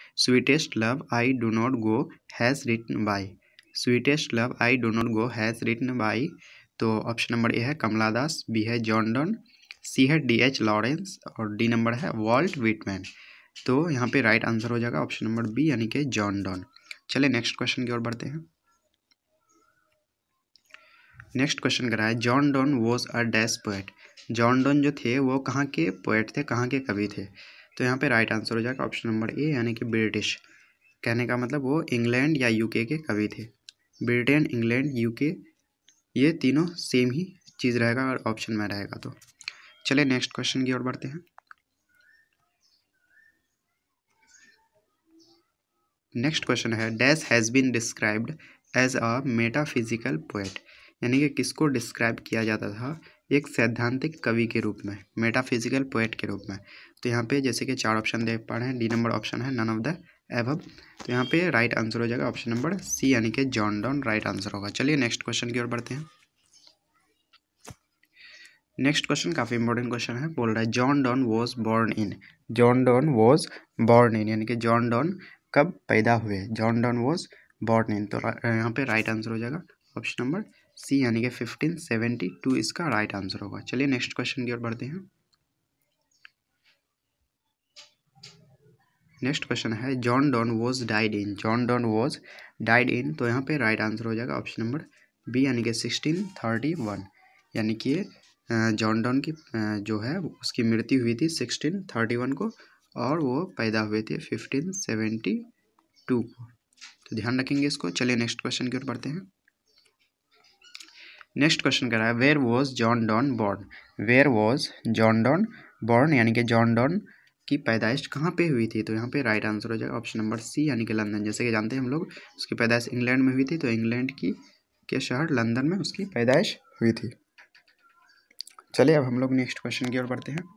Sweetest love I do not go has written by, sweetest love I do not go has written by, तो option number A है Kamala Das, B है John Donne, C है D.H. Lawrence और D number है Walt Whitman. तो यहाँ पे right answer हो जाएगा ऑप्शन नंबर बी यानी कि जॉन डॉन। चलिए नेक्स्ट क्वेश्चन की ओर बढ़ते हैं। नेक्स्ट क्वेश्चन करा है John Donne was a dash poet, John Donne जो थे वो कहाँ के पोएट थे, कहाँ के कवि थे। तो यहाँ पे राइट आंसर हो जाएगा ऑप्शन नंबर ए यानी कि ब्रिटिश। कहने का मतलब वो इंग्लैंड या यूके के कवि थे। ब्रिटेन, इंग्लैंड, यूके ये तीनों सेम ही चीज़ रहेगा और ऑप्शन में रहेगा। तो चलिए नेक्स्ट क्वेश्चन की ओर बढ़ते हैं। नेक्स्ट क्वेश्चन है dash has been described as a metaphysical poet, यानी कि किसको डिस्क्राइब किया जाता था एक सैद्धांतिक कवि के रूप में, मेटाफिजिकल पोएट के रूप में। तो यहाँ पे जैसे कि 4 ऑप्शन देख पा रहे हैं, डी नंबर ऑप्शन है नन ऑफ द एबव। तो यहाँ पे राइट आंसर हो जाएगा ऑप्शन नंबर सी यानी कि जॉन डॉन राइट आंसर होगा। चलिए नेक्स्ट क्वेश्चन की ओर बढ़ते हैं। नेक्स्ट क्वेश्चन काफ़ी इंपॉर्टेंट क्वेश्चन है, बोल रहा है John Donne was born in, John Donne was born in यानी कि जॉन डॉन कब पैदा हुए, John Donne was born in. तो यहाँ पे राइट आंसर हो जाएगा ऑप्शन नंबर सी यानी कि 1572 इसका राइट आंसर होगा। चलिए नेक्स्ट क्वेश्चन की ओर बढ़ते हैं। नेक्स्ट क्वेश्चन है John Donne was died in, John Donne was died in, तो यहाँ पे राइट आंसर हो जाएगा ऑप्शन नंबर बी यानी कि 1631, यानी कि जॉन डॉन की जो है उसकी मृत्यु हुई थी 1631 को और वो पैदा हुए थे 1572 को। तो ध्यान रखेंगे इसको। चलिए नेक्स्ट क्वेश्चन की ओर बढ़ते हैं। नेक्स्ट क्वेश्चन कर रहा है where was John Donne born, where was John Donne born, यानी कि जॉन डॉन की पैदाइश कहाँ पे हुई थी। तो यहाँ पे राइट आंसर हो जाएगा ऑप्शन नंबर सी यानी कि लंदन। जैसे कि जानते हैं हम लोग उसकी पैदाइश इंग्लैंड में हुई थी, तो इंग्लैंड की के शहर लंदन में उसकी पैदाइश हुई थी। चलिए अब हम लोग नेक्स्ट क्वेश्चन की ओर बढ़ते हैं।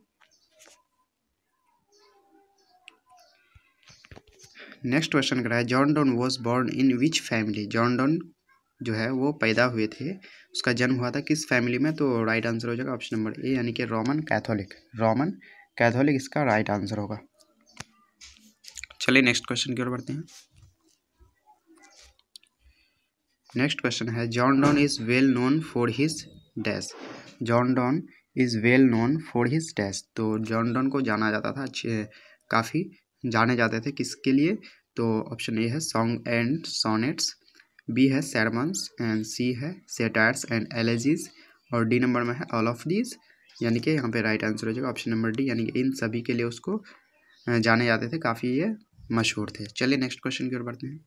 नेक्स्ट क्वेश्चन कर रहा है John Donne was born in which family, John Donne जो है वो पैदा हुए थे, उसका जन्म हुआ था किस फैमिली में। तो राइट आंसर हो जाएगा ऑप्शन नंबर ए यानी कि रोमन कैथोलिक, रोमन कैथोलिक इसका राइट आंसर होगा। चलिए नेक्स्ट क्वेश्चन की ओर बढ़ते हैं। नेक्स्ट क्वेश्चन है John Donne is well known for his dash, John Donne is well known for his dash, तो जॉन डॉन को जाना जाता था काफ़ी जाने जाते थे किसके लिए। तो ऑप्शन ए है सॉन्ग एंड सोनेट्स, बी है sermons एंड सी है satires एंड elegies और डी नंबर में है ऑल ऑफ दीज, यानी कि यहाँ पे राइट आंसर हो जाएगा ऑप्शन नंबर डी यानी कि इन सभी के लिए उसको जाने जाते थे, काफ़ी ये मशहूर थे। चलिए नेक्स्ट क्वेश्चन की ओर बढ़ते हैं।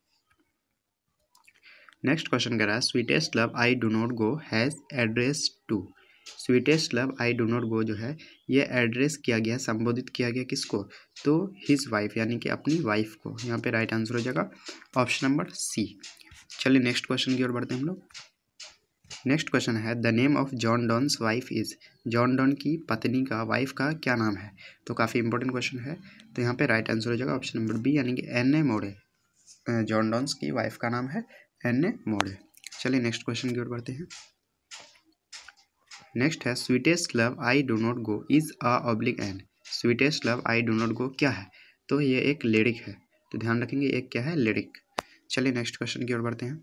नेक्स्ट क्वेश्चन कह रहा है sweetest love I do not go has address to, sweetest love I do not go जो है ये एड्रेस किया गया, संबोधित किया गया किसको, तो हिज वाइफ यानी कि अपनी वाइफ को। यहाँ पे राइट आंसर हो जाएगा ऑप्शन नंबर सी। चलिए नेक्स्ट क्वेश्चन की ओर बढ़ते हैं हम लोग। नेक्स्ट क्वेश्चन है the name of John Donne's wife is, John Donne की पत्नी का वाइफ का क्या नाम है। तो काफ़ी इंपॉर्टेंट क्वेश्चन है, तो यहाँ पे राइट आंसर हो जाएगा ऑप्शन नंबर बी यानी कि एन.ए. मोड़े, जॉन डॉन्स की वाइफ का नाम है एन.ए. मोड़े। चलिए नेक्स्ट क्वेश्चन की ओर बढ़ते हैं। नेक्स्ट है sweetest love I do not go is a oblique an, sweetest love I do not go क्या है, तो ये एक लिरिक है, तो ध्यान रखेंगे एक क्या है लिरिक। चलिए नेक्स्ट क्वेश्चन की ओर बढ़ते हैं।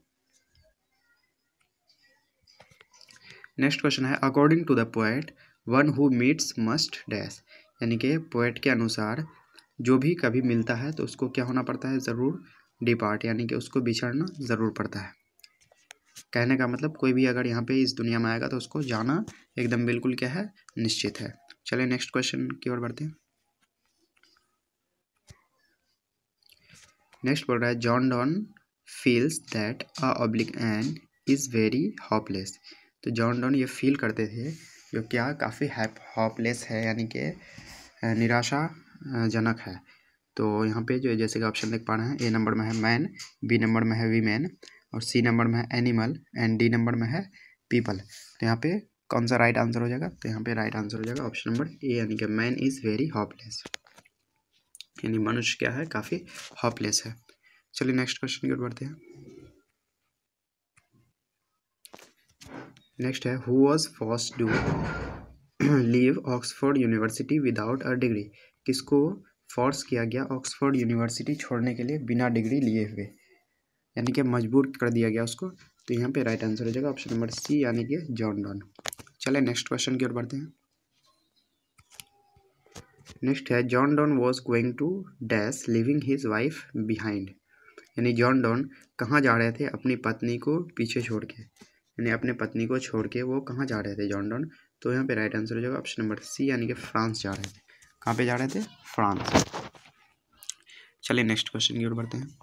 नेक्स्ट क्वेश्चन है according to the poet one who meets must dash, यानी कि पोएट के अनुसार जो भी कभी मिलता है तो उसको क्या होना पड़ता है, ज़रूर डिपार्ट, यानी कि उसको बिछड़ना ज़रूर पड़ता है। कहने का मतलब कोई भी अगर यहाँ पे इस दुनिया में आएगा तो उसको जाना एकदम बिल्कुल क्या है निश्चित है। चलिए नेक्स्ट क्वेश्चन की ओर बढ़ते हैं। नेक्स्ट बोल रहा है John Donne feels that a oblique an is very hopeless, तो जॉन डॉन ये फील करते थे जो क्या काफ़ी होपलेस है, यानी कि निराशाजनक है। तो यहाँ पे जो जैसे कि ऑप्शन देख पा रहे हैं ए नंबर में है मैन, बी नंबर में है वीमेन और सी नंबर में है एनिमल एंड डी नंबर में है पीपल। तो यहाँ पे कौन सा राइट आंसर हो जाएगा, तो यहाँ पे राइट आंसर हो जाएगा ऑप्शन नंबर ए यानी कि मैन इज़ वेरी होपलेस, यानी मनुष्य क्या है काफ़ी होपलेस है। चलिए नेक्स्ट क्वेश्चन की ओर बढ़ते हैं। नेक्स्ट है who was forced to leave Oxford University without a degree, किसको फोर्स किया गया ऑक्सफोर्ड यूनिवर्सिटी छोड़ने के लिए बिना डिग्री लिए हुए, यानी कि मजबूर कर दिया गया उसको। तो यहाँ पे राइट आंसर हो जाएगा ऑप्शन नंबर सी, यानी कि जॉन डॉन। चले नेक्स्ट क्वेश्चन की ओर बढ़ते हैं। नेक्स्ट है John Donne was going to dash living his wife behind, यानी जॉन डॉन कहाँ जा रहे थे अपनी पत्नी को पीछे छोड़ के, यानी अपने पत्नी को छोड़ के वो कहाँ जा रहे थे जॉन डॉन। तो यहाँ पे राइट आंसर हो जाएगा ऑप्शन नंबर सी, यानी कि फ्रांस जा रहे थे। कहाँ पे जा रहे थे? फ्रांस। चलिए नेक्स्ट क्वेश्चन की ओर बढ़ते हैं।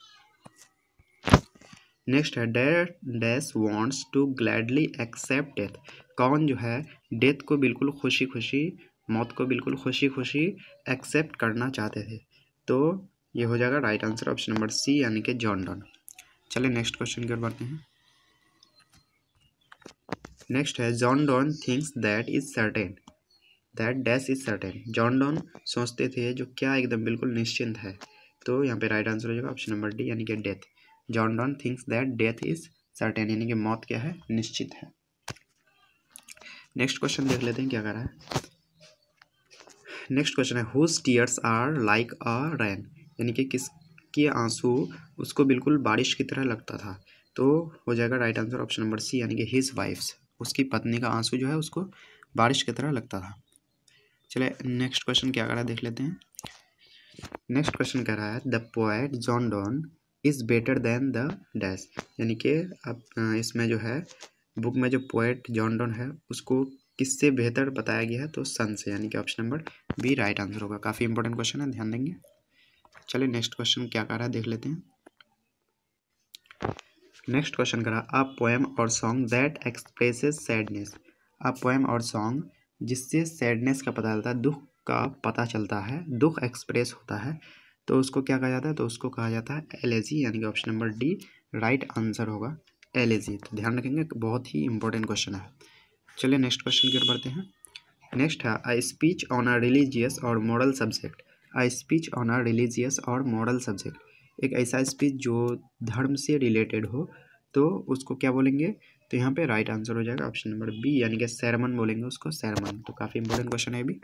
नेक्स्ट है dash wants to gladly accept death, कौन जो है डेथ को बिल्कुल खुशी खुशी, मौत को बिल्कुल खुशी खुशी एक्सेप्ट करना चाहते थे। तो ये हो जाएगा right answer option number C, यानी कि जॉन डॉन। चलिए नेक्स्ट क्वेश्चन की ओर बढ़ते हैं। नेक्स्ट है John Donne thinks that is certain that dash is certain, John Donne सोचते थे जो क्या एकदम बिल्कुल निश्चिंत है। तो यहाँ पे राइट आंसर हो जाएगा ऑप्शन नंबर डी, यानी कि death. John Donne thinks that death is certain, यानी कि मौत क्या है? निश्चित है। नेक्स्ट क्वेश्चन देख लेते हैं क्या कर रहा है। नेक्स्ट क्वेश्चन है whose tears are like a rain, यानी कि किसके आंसू उसको बिल्कुल बारिश की तरह लगता था। तो हो जाएगा right answer option number C, यानी कि हिज वाइफ्स, उसकी पत्नी का आंसू जो है उसको बारिश की तरह लगता था। चलिए नेक्स्ट क्वेश्चन क्या कर रहा है देख लेते हैं। नेक्स्ट क्वेश्चन कह रहा है the poet John Donne is better than the dash, यानी कि अब इसमें जो है बुक में जो पोएट जॉन डॉन है उसको किससे बेहतर बताया गया है? तो सन से, यानी कि option number B right answer होगा। काफ़ी इंपॉर्टेंट क्वेश्चन है, ध्यान देंगे। चलिए नेक्स्ट क्वेश्चन क्या कर रहा है देख लेते हैं। नेक्स्ट क्वेश्चन कर रहा है अ पोएम और song that expresses sadness, a poem और सॉन्ग जिससे सैडनेस का पता चलता है, दुख का पता चलता है, दुख एक्सप्रेस होता है, तो उसको क्या कहा जाता है? तो उसको कहा जाता है एलेजी, यानी कि option number D right answer होगा एलेजी। तो ध्यान रखेंगे, बहुत ही इंपॉर्टेंट क्वेश्चन है। चलिए नेक्स्ट क्वेश्चन की ओर बढ़ते हैं। नेक्स्ट है a speech on a religious और moral subject, a speech on a religious और मॉरल सब्जेक्ट, एक ऐसा स्पीच जो धर्म से रिलेटेड हो, तो उसको क्या बोलेंगे? तो यहाँ पे राइट आंसर हो जाएगा ऑप्शन नंबर बी, यानी कि सेरमन बोलेंगे उसको, सेरमन। तो काफ़ी इंपॉर्टेंट क्वेश्चन है अभी।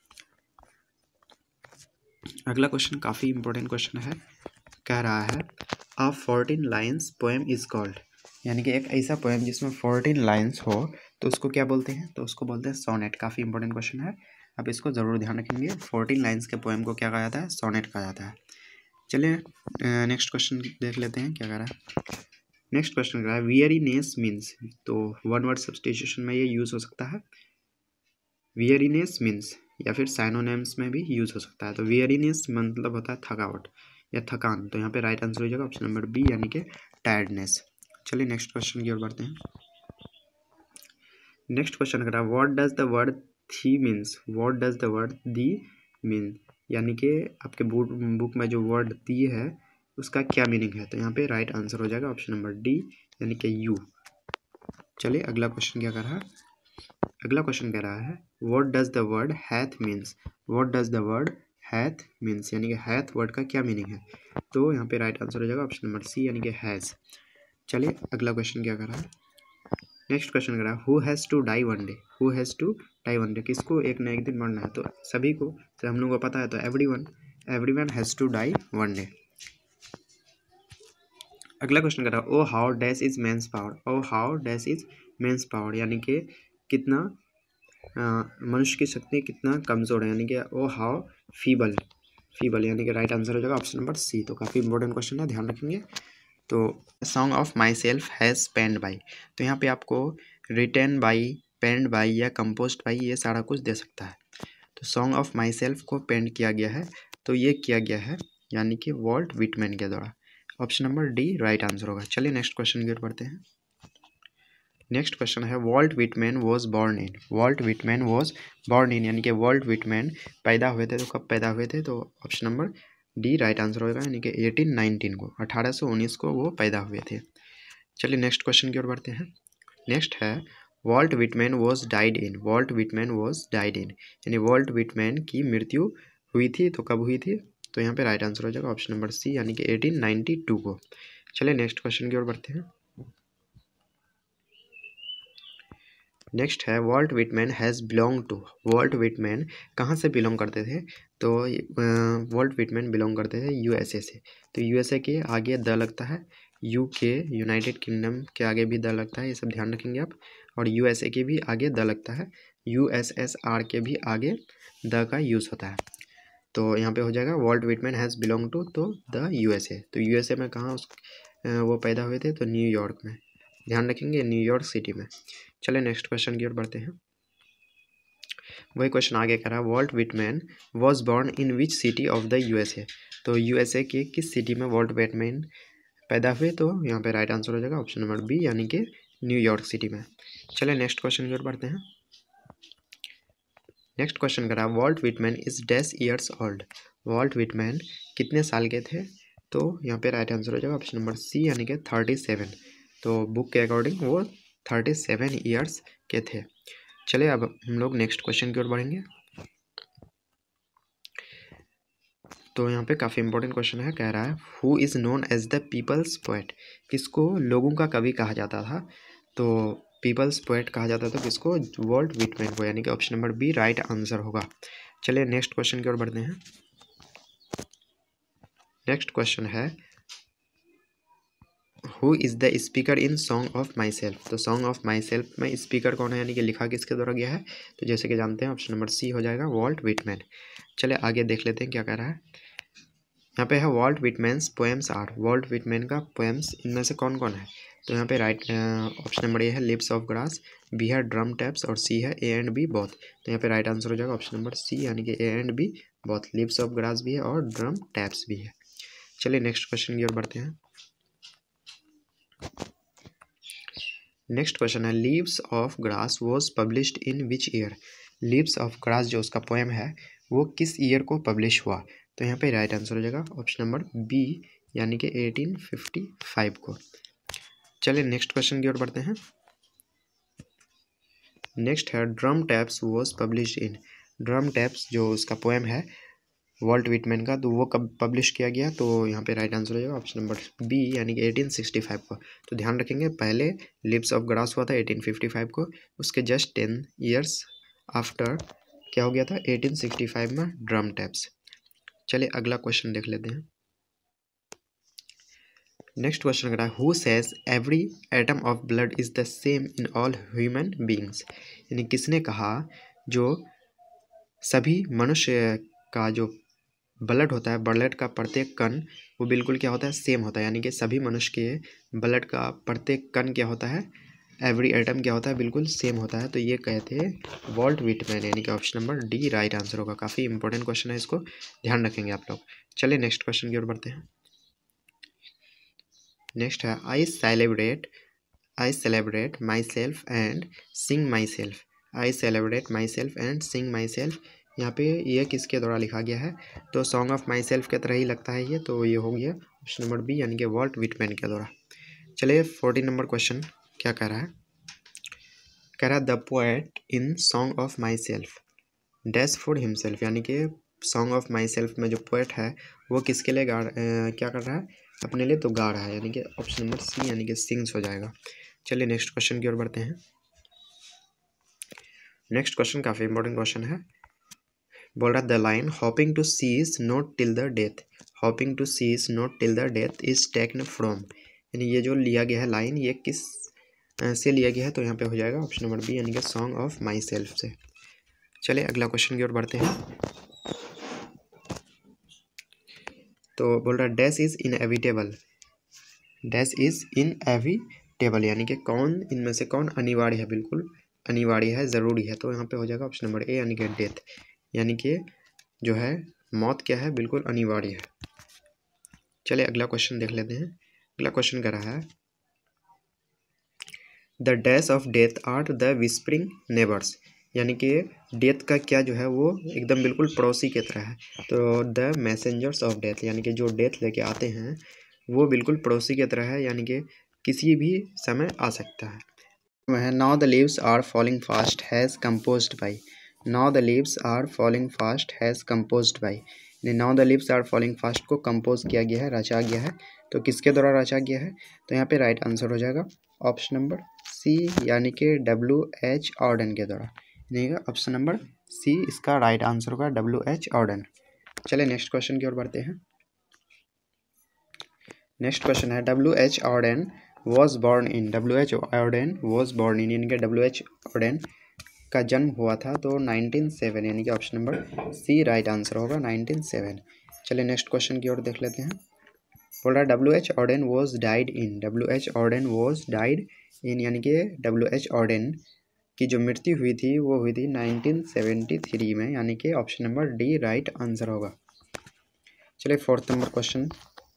अगला क्वेश्चन काफ़ी इंपॉर्टेंट क्वेश्चन है, कह रहा है a 14 lines poem is called, यानी कि एक ऐसा पोएम जिसमें 14 लाइन्स हो तो उसको क्या बोलते हैं? तो उसको बोलते हैं सोनेट। काफ़ी इंपॉर्टेंट क्वेश्चन है, आप इसको ज़रूर ध्यान रखेंगे। 14 लाइन्स के पोएम को क्या कहा जाता है? सोनेट कहा जाता है। चलिए नेक्स्ट क्वेश्चन देख लेते हैं क्या कह रहा है। नेक्स्ट क्वेश्चन कह रहा है वियरीनेस मीन्स, तो वन वर्ड सब्स्टिट्यूशन में ये यूज़ हो सकता है, वियरीनेस मीन्स, या फिर साइनोनिम्स में भी यूज़ हो सकता है। तो वियरीनेस मतलब होता है थकावट या थकान, तो यहाँ पे राइट आंसर हो जाएगा ऑप्शन नंबर बी, यानी कि टायर्डनेस। चलिए नेक्स्ट क्वेश्चन की ओर बढ़ते हैं। नेक्स्ट क्वेश्चन कर रहा है what does the word thee means, what does the word thee mean, यानी कि आपके बुक में जो वर्ड दी है उसका क्या मीनिंग है? तो यहाँ पे राइट आंसर हो जाएगा ऑप्शन नंबर डी, यानी कि यू। चलिए अगला क्वेश्चन क्या कर रहा है। अगला क्वेश्चन कह रहा है what does the word hath means, what does the word hath means, यानी कि हैथ वर्ड का क्या मीनिंग है? तो यहाँ पे राइट आंसर हो जाएगा ऑप्शन नंबर सी, यानी कि हैज़। चलिए अगला क्वेश्चन क्या कर रहा है। नेक्स्ट क्वेश्चन कर रहा है who has to die one day, who has to die one day, किसको एक न एक दिन मरना है? तो सभी को, तो हम लोग को पता है, तो everyone has to die one day. अगला क्वेश्चन कर रहा है O how dash is man's power, O how dash is man's power, यानी कि कितना मनुष्य की शक्ति कितना कमज़ोर है, यानी कि ओ हाउ फीबल, यानी कि राइट आंसर हो जाएगा ऑप्शन नंबर सी। तो काफ़ी इंपॉर्टेंट क्वेश्चन है, ध्यान रखेंगे। तो song of myself has penned by, तो यहाँ पे आपको रिटेन बाई, पेन्ड बाई या कंपोज्ड बाई ये सारा कुछ दे सकता है। तो सॉन्ग ऑफ माई सेल्फ को पेंड किया गया है, तो ये किया गया है यानी कि वॉल्ट विटमैन के द्वारा। Option number D right answer होगा। चलिए नेक्स्ट क्वेश्चन की ओर बढ़ते हैं। नेक्स्ट क्वेश्चन है Walt Whitman was born in, Walt Whitman was born in, यानी कि वॉल्ट विटमैन पैदा हुए थे, तो कब पैदा हुए थे? तो option number D right answer होगा, यानी कि 1819 को, 1819 को वो पैदा हुए थे। चलिए नेक्स्ट क्वेश्चन की ओर बढ़ते हैं। नेक्स्ट है Walt Whitman was died in, Walt Whitman was died in, यानी वॉल्ट विटमैन की मृत्यु हुई थी, तो कब हुई थी? तो यहाँ पे राइट आंसर हो जाएगा ऑप्शन नंबर सी, यानी कि 1892 को। चलिए नेक्स्ट क्वेश्चन की ओर बढ़ते हैं। नेक्स्ट है Walt Whitman has belong to. Walt Whitman कहाँ से बिलोंग करते थे? तो वॉल्ट विटमैन बिलोंग करते थे यूएसए से। तो यूएसए के आगे द लगता है, यूके यूनाइटेड किंगडम के आगे भी द लगता है, ये सब ध्यान रखेंगे आप। और यूएसए के भी आगे द लगता है, यूएसएसआर के भी आगे द का यूज़ होता है। तो यहाँ पे हो जाएगा Walt Whitman has belong to तो द यूएसए। तो यूएसए में कहाँ वो पैदा हुए थे? तो न्यूयॉर्क में, ध्यान रखेंगे न्यूयॉर्क सिटी में। चले नेक्स्ट क्वेश्चन की ओर बढ़ते हैं। वही क्वेश्चन आगे कह रहा है Walt Whitman was born in which city of the USA. तो यूएसए के किस सिटी में वॉल्ट विटमैन पैदा हुए? तो यहाँ पे राइट आंसर हो जाएगा ऑप्शन नंबर बी, यानी कि न्यूयॉर्क सिटी में। चले नेक्स्ट क्वेश्चन की ओर बढ़ते हैं। नेक्स्ट क्वेश्चन कर रहा है Walt Whitman is dash years old. Walt Whitman कितने साल के थे? तो यहाँ पे राइट आंसर हो जाएगा ऑप्शन नंबर सी, यानी कि 37। तो बुक के अकॉर्डिंग वो 37 ईयर्स के थे। चले अब हम लोग नेक्स्ट क्वेश्चन की ओर बढ़ेंगे। तो यहाँ पे काफ़ी इंपॉर्टेंट क्वेश्चन है, कह रहा है who is known as the people's poet. किसको लोगों का कवि कहा जाता था? तो पीपल्स पोएट कहा जाता था किसको? वॉल्ट विटमैन को, यानी कि option number B right answer होगा। चलिए नेक्स्ट क्वेश्चन की ओर बढ़ते हैं। नेक्स्ट क्वेश्चन है who is the speaker in song of myself. तो सॉन्ग ऑफ माई सेल्फ में स्पीकर कौन है, यानी कि लिखा किसके द्वारा गया है? तो जैसे कि जानते हैं ऑप्शन नंबर सी हो जाएगा वॉल्ट विटमैन। चले आगे देख लेते हैं क्या कह रहा है। यहाँ पे है Walt Whitman's poems are. Walt Whitman का पोएम्स इनमें से कौन कौन है? तो यहाँ पे राइट ऑप्शन नंबर ए है लिप्स ऑफ ग्रास, बी है ड्रम टैप्स और सी है ए एंड बी बोथ। तो यहाँ पे राइट आंसर हो जाएगा ऑप्शन नंबर सी, यानी कि A and B both. Lips of grass भी है और ड्रम टैप्स भी है। चलिए नेक्स्ट क्वेश्चन की ओर बढ़ते हैं। नेक्स्ट क्वेश्चन है leaves of grass was published in which year. Leaves of grass जो उसका पोएम है वो किस ईयर को पब्लिश हुआ? तो यहाँ पे राइट आंसर हो जाएगा ऑप्शन नंबर बी, यानी कि 1855 को। चलिए नेक्स्ट क्वेश्चन की ओर बढ़ते हैं। नेक्स्ट है drum taps was published in. Drum taps जो उसका पोएम है वॉल्ट विटमैन का, तो वो कब पब्लिश किया गया? तो यहाँ पे राइट आंसर हो जाएगा ऑप्शन नंबर बी, यानी कि 1865 को। तो ध्यान रखेंगे पहले लिप्स ऑफ ग्रास हुआ था 1855 को, उसके जस्ट 10 ईयर्स आफ्टर क्या हो गया था 1865 में ड्रम टैप्स। चलिए अगला क्वेश्चन देख लेते हैं। नेक्स्ट क्वेश्चन करा who says every atom of blood is the same in all human beings. यानी किसने कहा जो सभी मनुष्य का जो ब्लड होता है, ब्लड का प्रत्येक कण वो बिल्कुल क्या होता है? सेम होता है। यानी कि सभी मनुष्य के ब्लड का प्रत्येक कण क्या होता है? एवरी एटम क्या होता है? बिल्कुल सेम होता है। तो ये कहते हैं वॉल्ट विटमैन, यानी कि option number D right answer होगा। काफ़ी इंपॉर्टेंट क्वेश्चन है, इसको ध्यान रखेंगे आप लोग। चलिए नेक्स्ट क्वेश्चन की ओर बढ़ते हैं। नेक्स्ट है I celebrate myself and sing myself. I celebrate myself and sing myself, यहाँ पे ये किसके द्वारा लिखा गया है? तो सॉन्ग ऑफ माई सेल्फ के तरह ही लगता है ये, तो ये हो गया ऑप्शन नंबर बी, यानी कि वॉल्ट विटमैन के द्वारा। चलिए 14 नंबर क्वेश्चन क्या कह रहा है? कह रहा है the poet in song of myself dash for himself. यानी कि सॉन्ग ऑफ माई सेल्फ में जो पोएट है वो किसके लिए क्या कर रहा है? अपने लिए तो गा रहा है, यानी कि ऑप्शन नंबर सी, यानी कि सिंग्स हो जाएगा। चलिए नेक्स्ट क्वेश्चन की ओर बढ़ते हैं। नेक्स्ट क्वेश्चन काफ़ी इंपॉर्टेंट क्वेश्चन है। बोल रहा the line hoping to cease not till the death. Hoping to cease not till the death is taken from. यानी ये जो लिया गया है लाइन, ये किस से लिया गया है? तो यहाँ पे हो जाएगा ऑप्शन नंबर बी, यानी कि सॉन्ग ऑफ माई सेल्फ से। चलिए अगला क्वेश्चन की ओर बढ़ते हैं। तो बोल रहा है dash is inevitable. Dash is inevitable, यानी कि कौन इनमें से कौन अनिवार्य है? बिल्कुल अनिवार्य है, ज़रूरी है। तो यहाँ पे हो जाएगा ऑप्शन नंबर ए, यानी कि डेथ, यानी कि जो है मौत क्या है? बिल्कुल अनिवार्य है। चलिए अगला क्वेश्चन देख लेते हैं। अगला क्वेश्चन कर रहा है the dash of death are the whispering neighbours. यानी कि डेथ का क्या जो है वो एकदम बिल्कुल पड़ोसी की तरह है। तो द मैसेंजर्स ऑफ डेथ, यानी कि जो डेथ लेके आते हैं वो बिल्कुल पड़ोसी की तरह है, यानी कि किसी भी समय आ सकता है। वह now the leaves are falling fast has composed by. Now the leaves are falling fast has composed by, now the lips are falling fast को कंपोज किया गया है, रचा गया है, तो किसके द्वारा रचा गया है? तो यहाँ पे राइट आंसर हो जाएगा ऑप्शन नंबर सी, यानी कि WH ऑर्डन के द्वारा। यानी ऑप्शन नंबर सी इसका राइट आंसर होगा, WH ऑर्डन। चलिए नेक्स्ट क्वेश्चन की ओर बढ़ते हैं। नेक्स्ट क्वेश्चन है WH Auden was born in, WH Auden was born in, यानी कि WH ऑर्डन का जन्म हुआ था तो 1907, यानी कि option number C right answer होगा 1907। चलिए नेक्स्ट क्वेश्चन की ओर देख लेते हैं। बोल रहा है WH Auden was died in, WH Auden was died in, यानी कि WH ऑर्डन की जो मृत्यु हुई थी वो हुई थी 1973 में, यानी कि option number D right answer होगा। चलिए fourth number question.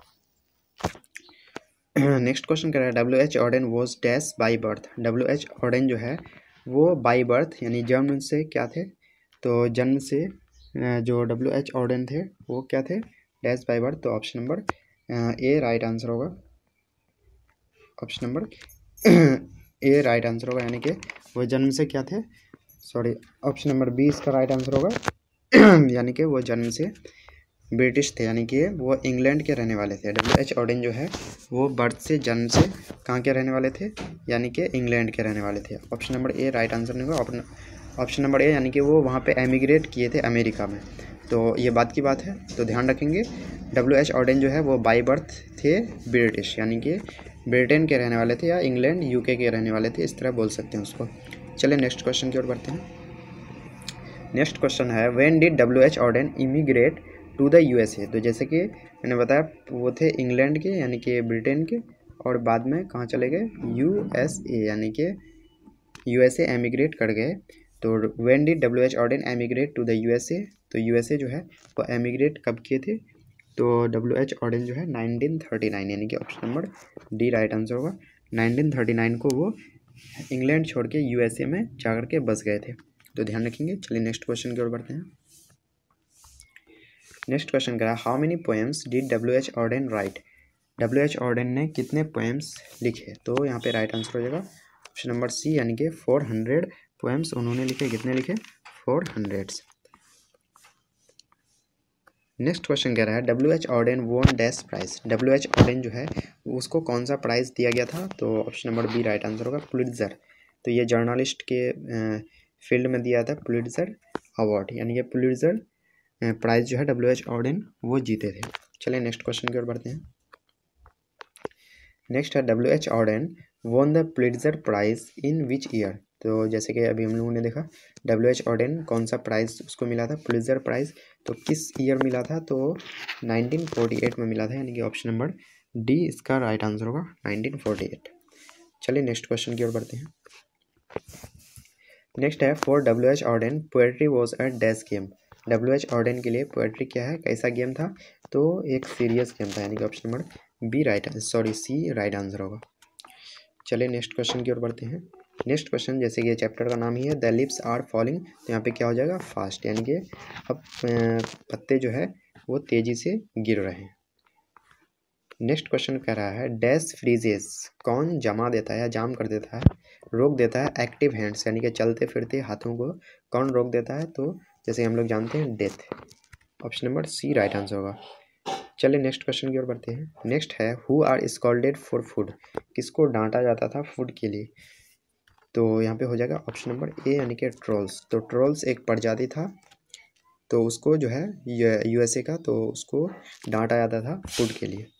Next question कह रहा है WH Auden was dash by birth, WH Auden जो है वो बाई बर्थ यानी जन्म से क्या थे? तो जन्म से जो WH ऑर्डन थे वो क्या थे? डैश बाई बर्थ, तो option number A right answer होगा, option number A right answer होगा, यानी कि वो जन्म से क्या थे? सॉरी, ऑप्शन नंबर बी इसका राइट आंसर होगा। यानी कि वो जन्म से ब्रिटिश थे, यानी कि वो इंग्लैंड के रहने वाले थे। WH ऑर्डन जो है वो बर्थ से जन्म से कहाँ के रहने वाले थे? यानी कि इंग्लैंड के रहने वाले थे। Option number A right answer नहीं होगा, ऑप्शन नंबर ए, यानी कि वो वहाँ पे एमिग्रेट किए थे अमेरिका में। तो ये बात की बात है, तो ध्यान रखेंगे। WH ऑर्डन जो है वो बाई बर्थ थे ब्रिटिश, यानी कि ब्रिटेन के रहने वाले थे या इंग्लैंड UK के रहने वाले थे, इस तरह बोल सकते हैं उसको। चलिए नेक्स्ट क्वेश्चन की ओर बढ़ते हैं। नेक्स्ट क्वेश्चन है when did WH Auden immigrate to the USA, तो जैसे कि मैंने बताया वो थे इंग्लैंड के यानी कि ब्रिटेन के, और बाद में कहाँ चले गए? USA, यानी कि USA एमिग्रेट कर गए। तो when did WH Auden emigrate to the USA, तो USA जो है वो एमिग्रेट कब किए थे? तो WH ऑर्डन जो है 1939, यानी कि option number D right answer होगा। 1939 को वो इंग्लैंड छोड़ के USA में जाकर के बस गए थे, तो ध्यान रखेंगे। चलिए नेक्स्ट क्वेश्चन की ओर बढ़ते हैं। नेक्स्ट क्वेश्चन करा how many poems did WH Auden write, WH Auden ने कितने पोएम्स लिखे? तो यहाँ पे राइट आंसर हो जाएगा ऑप्शन नंबर सी, यानी कि 400 पोएम्स उन्होंने लिखे। कितने लिखे? 400। नेक्स्ट क्वेश्चन कह रहा है WH Auden won dash prize, WH Auden जो है उसको कौन सा प्राइज़ दिया गया था? तो option number B right answer होगा, पुलिट्जर। तो ये जर्नलिस्ट के फील्ड में दिया था पुलिट्जर अवार्ड, यानी कि पुलिट्जर प्राइज़ जो है WH ऑर्डन वो जीते थे। चलिए नेक्स्ट क्वेश्चन की ओर बढ़ते हैं। नेक्स्ट है WH Auden won the Pulitzer prize in which year, तो जैसे कि अभी हम लोगों ने देखा WH ऑर्डन कौन सा प्राइज़ उसको मिला था, पुलिट्जर प्राइज़, तो किस ईयर मिला था? तो 1948 में मिला था, यानी कि ऑप्शन नंबर डी इसका राइट आंसर होगा 1948। चलिए नेक्स्ट क्वेश्चन की ओर बढ़ते हैं। नेक्स्ट है for WH Auden poetry was a dash game, WH Auden के लिए पोएट्री क्या है, कैसा गेम था? तो एक सीरियस गेम था, यानी कि option number B C right answer होगा। चलिए नेक्स्ट क्वेश्चन की ओर बढ़ते हैं। नेक्स्ट क्वेश्चन, जैसे कि ये चैप्टर का नाम ही है द लिप्स आर फॉलिंग, तो यहाँ पे क्या हो जाएगा? फास्ट, यानी कि अब पत्ते जो है वो तेज़ी से गिर रहे हैं। नेक्स्ट क्वेश्चन कह रहा है डैश फ्रीजेस, कौन जमा देता है या जाम कर देता है, रोक देता है एक्टिव हैंड्स, यानी कि चलते फिरते हाथों को कौन रोक देता है? तो जैसे हम लोग जानते हैं death, option number C right answer होगा। चलिए नेक्स्ट क्वेश्चन की ओर बढ़ते हैं। नेक्स्ट है who are scolded for food, किसको डांटा जाता था फूड के लिए? तो यहाँ पे हो जाएगा ऑप्शन नंबर ए, यानी कि ट्रोल्स। तो ट्रोल्स एक प्रजाति था, तो उसको जो है USA का, तो उसको डांटा जाता था फूड के लिए।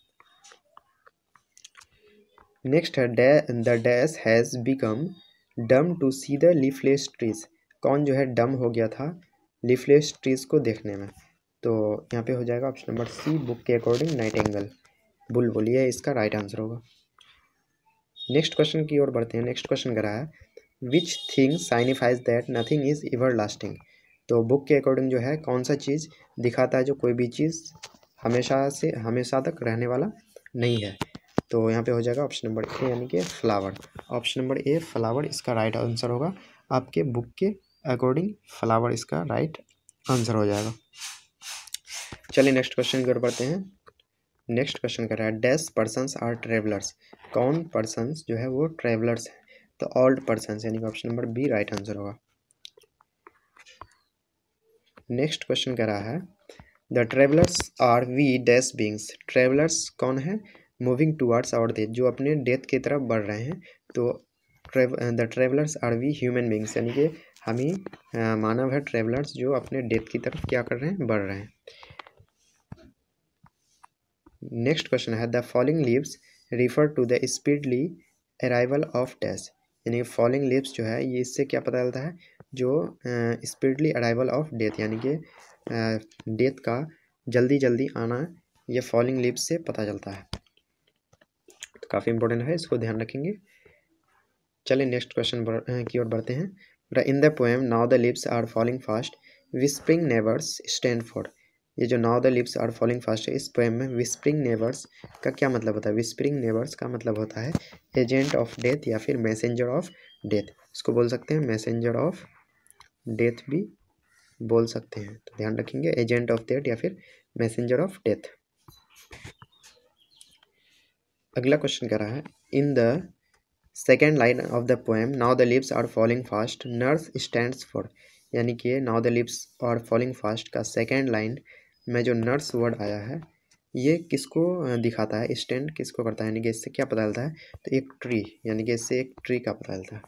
नेक्स्ट है the dash has become dumb to see the leafless trees, कौन जो है डम हो गया था लीफलेस ट्रीज को देखने में? तो यहाँ पे हो जाएगा ऑप्शन नंबर सी, बुक के अकॉर्डिंग नाइटिंगेल, बुलबुल, ये इसका राइट आंसर होगा। नेक्स्ट क्वेश्चन की ओर बढ़ते हैं। नेक्स्ट क्वेश्चन कर रहा है which thing signifies that nothing is ever lasting, तो बुक के अकॉर्डिंग जो है कौन सा चीज़ दिखाता है जो कोई भी चीज़ हमेशा तक रहने वाला नहीं है? तो यहाँ पे हो जाएगा ऑप्शन नंबर ए, यानी कि flower, option number A flower इसका राइट आंसर होगा। आपके बुक के अकॉर्डिंग फ्लावर इसका राइट आंसर हो जाएगा। चलिए नेक्स्ट क्वेश्चन की ओर बढ़ते हैं। नेक्स्ट क्वेश्चन कर रहा है डैश पर्सन्स आर ट्रेवलर्स, कौन पर्सन्स जो है वो ट्रेवलर्स हैं? तो ऑल्ड पर्सन्स, यानी कि option number B right answer होगा। नेक्स्ट क्वेश्चन कह रहा है the travellers are we dash beings, travellers कौन है, मूविंग टूवर्ड्स आवर डेथ, जो अपने डेथ की तरफ बढ़ रहे हैं। तो the travellers are we human beings, यानी कि हम ही मानव है ट्रेवलर्स जो अपने डेथ की तरफ क्या कर रहे हैं, बढ़ रहे हैं। नेक्स्ट क्वेश्चन है the falling leaves refer to the speedily arrival of dash, यानी फॉलिंग लीव्स जो है ये इससे क्या पता चलता है, जो स्पीडली अराइवल ऑफ डेथ, यानी कि डेथ का जल्दी जल्दी आना, ये फॉलिंग लीव्स से पता चलता है। तो काफ़ी इंपॉर्टेंट है, इसको ध्यान रखेंगे। चलिए नेक्स्ट क्वेश्चन की ओर बढ़ते हैं। In the poem now the leaves are falling fast whispering neighbours stand for, ये जो now the leaves are falling fast है, इस पोएम में विस्परिंग नेवर्स का क्या मतलब होता है, विस्परिंग नेवर्स का मतलब होता है एजेंट ऑफ डेथ या फिर मैसेंजर ऑफ डेथ, इसको बोल सकते हैं मैसेंजर ऑफ डेथ भी बोल सकते हैं। तो ध्यान रखेंगे, एजेंट ऑफ डेथ या फिर मैसेंजर ऑफ डेथ। अगला क्वेश्चन कह रहा है in the second line of the poem now the leaves are falling fast nurse stands for, यानी कि now the leaves are falling fast का सेकेंड लाइन में जो नर्स वर्ड आया है ये किसको दिखाता है, स्टैंड किसको करता है, यानी कि इससे क्या पता चलता है, तो एक ट्री, यानी कि इससे एक ट्री का पता चलता है।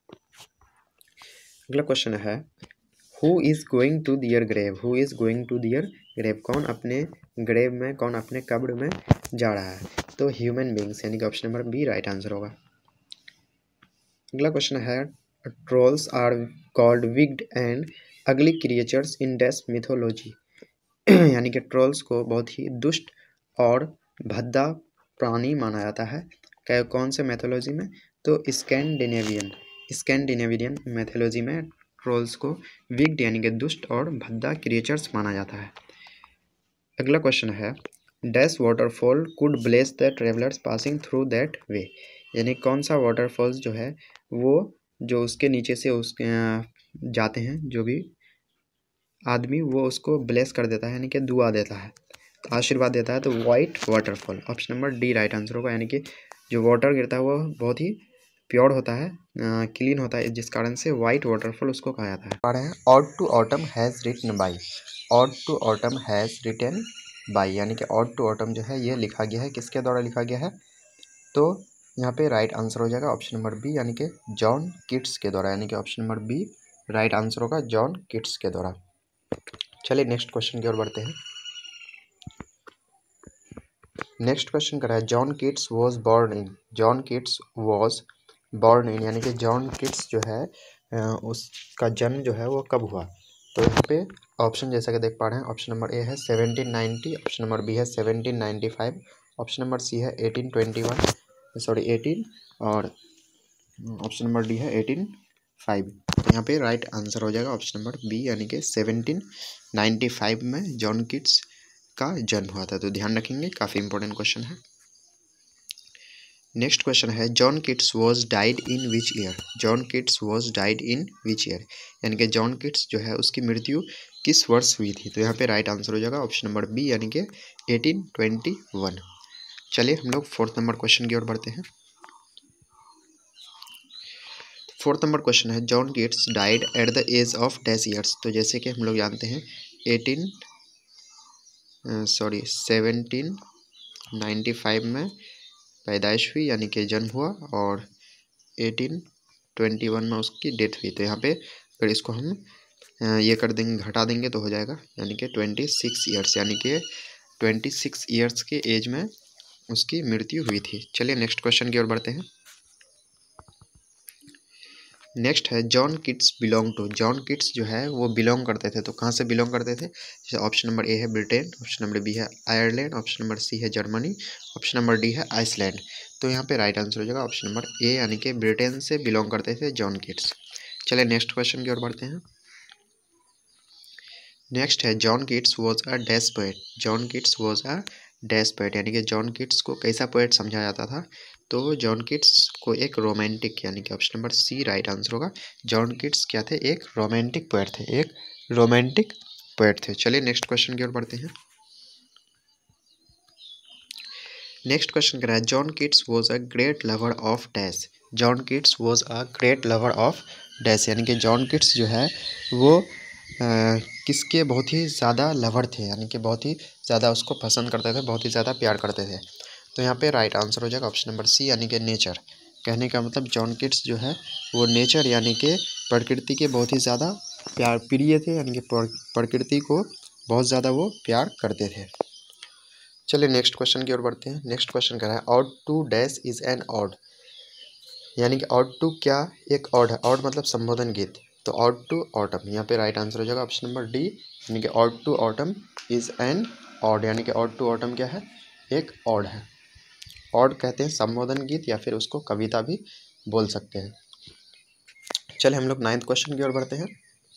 अगला क्वेश्चन है who is going to their grave, who is going to their grave, कौन अपने ग्रेव में, कौन अपने कब्र में जा रहा है, तो ह्यूमन बींग्स, यानी कि option number B right answer होगा। अगला क्वेश्चन है trolls are called wicked and ugly creatures in dash mythology, यानी कि ट्रोल्स को बहुत ही दुष्ट और भद्दा प्राणी माना जाता है क्या, कौन से मैथोलॉजी में, तो स्कैंडिनेवियन मैथोलॉजी में ट्रोल्स को विग्ड यानी कि दुष्ट और भद्दा क्रिएचर्स माना जाता है। अगला क्वेश्चन है dash waterfall could bless the travellers passing through that way, यानी कौन सा वाटरफॉल्स जो है वो जो उसके नीचे से उसके जाते हैं जो भी आदमी वो उसको ब्लेस कर देता है, यानी कि दुआ देता है, आशीर्वाद देता है, तो white waterfall, option number D right answer होगा, यानी कि जो वाटर गिरता है वो बहुत ही प्योर होता है, क्लीन होता है, जिस कारण से वाइट वाटरफॉल उसको कहा जाता है। Ode to autumn has written by, ode to autumn has written by, यानी कि ऑड टू ऑटम जो है ये लिखा गया है, किसके द्वारा लिखा गया है, तो यहाँ पे राइट आंसर हो जाएगा ऑप्शन नंबर बी, यानी कि जॉन कीट्स के द्वारा, यानी कि option number B right answer होगा जॉन कीट्स के द्वारा। चलिए नेक्स्ट क्वेश्चन की ओर बढ़ते हैं। नेक्स्ट क्वेश्चन कर रहा है John Keats was born in, John Keats was born in, यानी कि जॉन कीट्स जो है उसका जन्म जो है वो कब हुआ, तो यहाँ पे ऑप्शन जैसा कि देख पा रहे हैं, ऑप्शन नंबर ए है 1790, ऑप्शन नंबर बी है 1795, ऑप्शन नंबर सी है 1821 18 और ऑप्शन नंबर डी है 1805। तो यहाँ पे राइट आंसर हो जाएगा ऑप्शन नंबर बी, यानी कि 1795 में जॉन कीट्स का जन्म हुआ था। तो ध्यान रखेंगे, काफ़ी इंपॉर्टेंट क्वेश्चन है। नेक्स्ट क्वेश्चन है John Keats was died in which year, John Keats was died in which year, यानी कि जॉन कीट्स जो है उसकी मृत्यु किस वर्ष हुई थी, तो यहाँ पे राइट आंसर हो जाएगा ऑप्शन नंबर बी, यानी कि 1821। चलिए हम लोग फोर्थ नंबर क्वेश्चन की ओर बढ़ते हैं। फोर्थ नंबर क्वेश्चन है John Keats died at the age of dash years, तो जैसे कि हम लोग जानते हैं 1795 में पैदाइश हुई, यानी कि जन्म हुआ, और 1821 में उसकी डेथ हुई। तो यहाँ पे अगर इसको हम ये कर देंगे, घटा देंगे तो हो जाएगा, यानी कि 26 ईयर्स, यानी कि 26 ईयर्स के एज में उसकी मृत्यु हुई थी। चलिए नेक्स्ट क्वेश्चन की ओर बढ़ते हैं। नेक्स्ट है John Keats belong to, John Keats जो है वो बिलोंग करते थे, तो कहाँ से बिलोंग करते थे, जैसे ऑप्शन नंबर ए है ब्रिटेन, ऑप्शन नंबर बी है आयरलैंड, ऑप्शन नंबर सी है जर्मनी, ऑप्शन नंबर डी है आइसलैंड। तो यहाँ पे राइट आंसर हो जाएगा ऑप्शन नंबर ए, यानी कि ब्रिटेन से बिलोंग करते थे जॉन कीट्स। चलिए नेक्स्ट क्वेश्चन की ओर बढ़ते हैं। नेक्स्ट है John Keats was a dash poet, John Keats was a dash poet, यानी कि जॉन कीट्स को कैसा पोएट समझा जाता था, तो जॉन कीट्स को एक रोमांटिक, यानी कि option number C right answer होगा, जॉन कीट्स क्या थे, एक रोमांटिक पोएट थे, एक रोमांटिक पोएट थे। चलिए नेक्स्ट क्वेश्चन की ओर बढ़ते हैं। नेक्स्ट क्वेश्चन कह रहा है John Keats was a great lover of dash, John Keats was a great lover of dash, यानी कि जॉन कीट्स जो है वो किसके बहुत ही ज़्यादा लवर थे, यानी कि बहुत ही ज़्यादा उसको पसंद करते थे, बहुत ही ज़्यादा प्यार करते थे। तो यहाँ पे राइट आंसर हो जाएगा ऑप्शन नंबर सी, यानी कि नेचर। कहने का मतलब जॉन किट्स जो है वो नेचर यानी कि प्रकृति के बहुत ही ज़्यादा प्यार प्रिय थे, यानी कि प्रकृति को बहुत ज़्यादा वो प्यार करते थे। चलिए नेक्स्ट क्वेश्चन की ओर बढ़ते हैं। नेक्स्ट क्वेश्चन कह रहा है ode to dash is an ode, यानी कि ऑड टू क्या एक ऑड है। ऑड मतलब संबोधन गीत। तो ऑड टू ऑटम, यहाँ पे राइट आंसर हो जाएगा ऑप्शन नंबर डी, यानी कि ode to autumn is an ode, यानी कि ऑड टू ऑटम क्या है, एक ऑड है। ऑड कहते हैं संबोधन गीत या फिर उसको कविता भी बोल सकते हैं। चले हम लोग 9th क्वेश्चन की ओर बढ़ते हैं।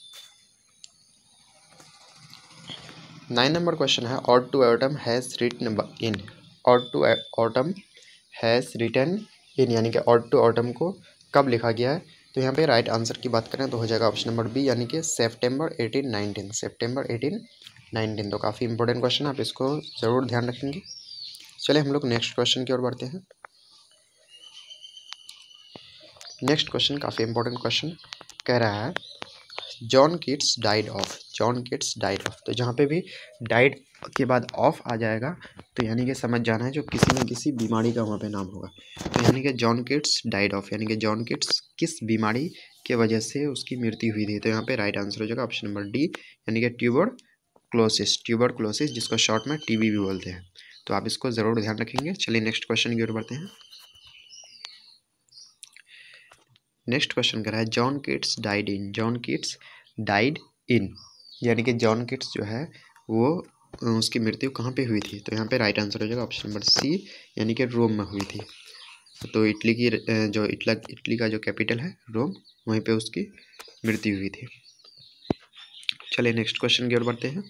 9 नंबर क्वेश्चन है ode to autumn has written in. Ode to autumn has written in, यानी कि ऑड टू ऑटम को कब लिखा गया है। तो यहाँ पे राइट आंसर की बात करें तो हो जाएगा ऑप्शन नंबर बी, यानी कि सितंबर 1819। सितंबर 1819 तो काफ़ी इंपॉर्टेंट क्वेश्चन है, आप इसको ज़रूर ध्यान रखेंगे। चलिए हम लोग नेक्स्ट क्वेश्चन की ओर बढ़ते हैं। नेक्स्ट क्वेश्चन काफ़ी इंपॉर्टेंट क्वेश्चन कह रहा है John Keats died of. John Keats died of, तो जहाँ पे भी डाइड के बाद ऑफ आ जाएगा तो यानी कि समझ जाना है जो किसी न किसी बीमारी का वहाँ पे नाम होगा। तो यानी कि जॉन किट्स डाइड ऑफ, यानी कि जॉन किट्स किस बीमारी के वजह से उसकी मृत्यु हुई थी। तो यहाँ पे राइट आंसर हो जाएगा ऑप्शन नंबर डी, यानी कि ट्यूबरक्लोसिस। ट्यूबरक्लोसिस जिसको शॉर्ट में टीबी भी बोलते हैं। तो आप इसको ज़रूर ध्यान रखेंगे। चलिए नेक्स्ट क्वेश्चन की ओर बढ़ते हैं। नेक्स्ट क्वेश्चन कर रहा है John Keats died in. John Keats died in, यानी कि जॉन किट्स जो है वो उसकी मृत्यु कहाँ पे हुई थी। तो यहाँ पे राइट आंसर हो जाएगा ऑप्शन नंबर सी, यानी कि रोम में हुई थी। तो इटली की जो इटली का जो कैपिटल है रोम, वहीं पे उसकी मृत्यु हुई थी। चलिए नेक्स्ट क्वेश्चन की ओर बढ़ते हैं।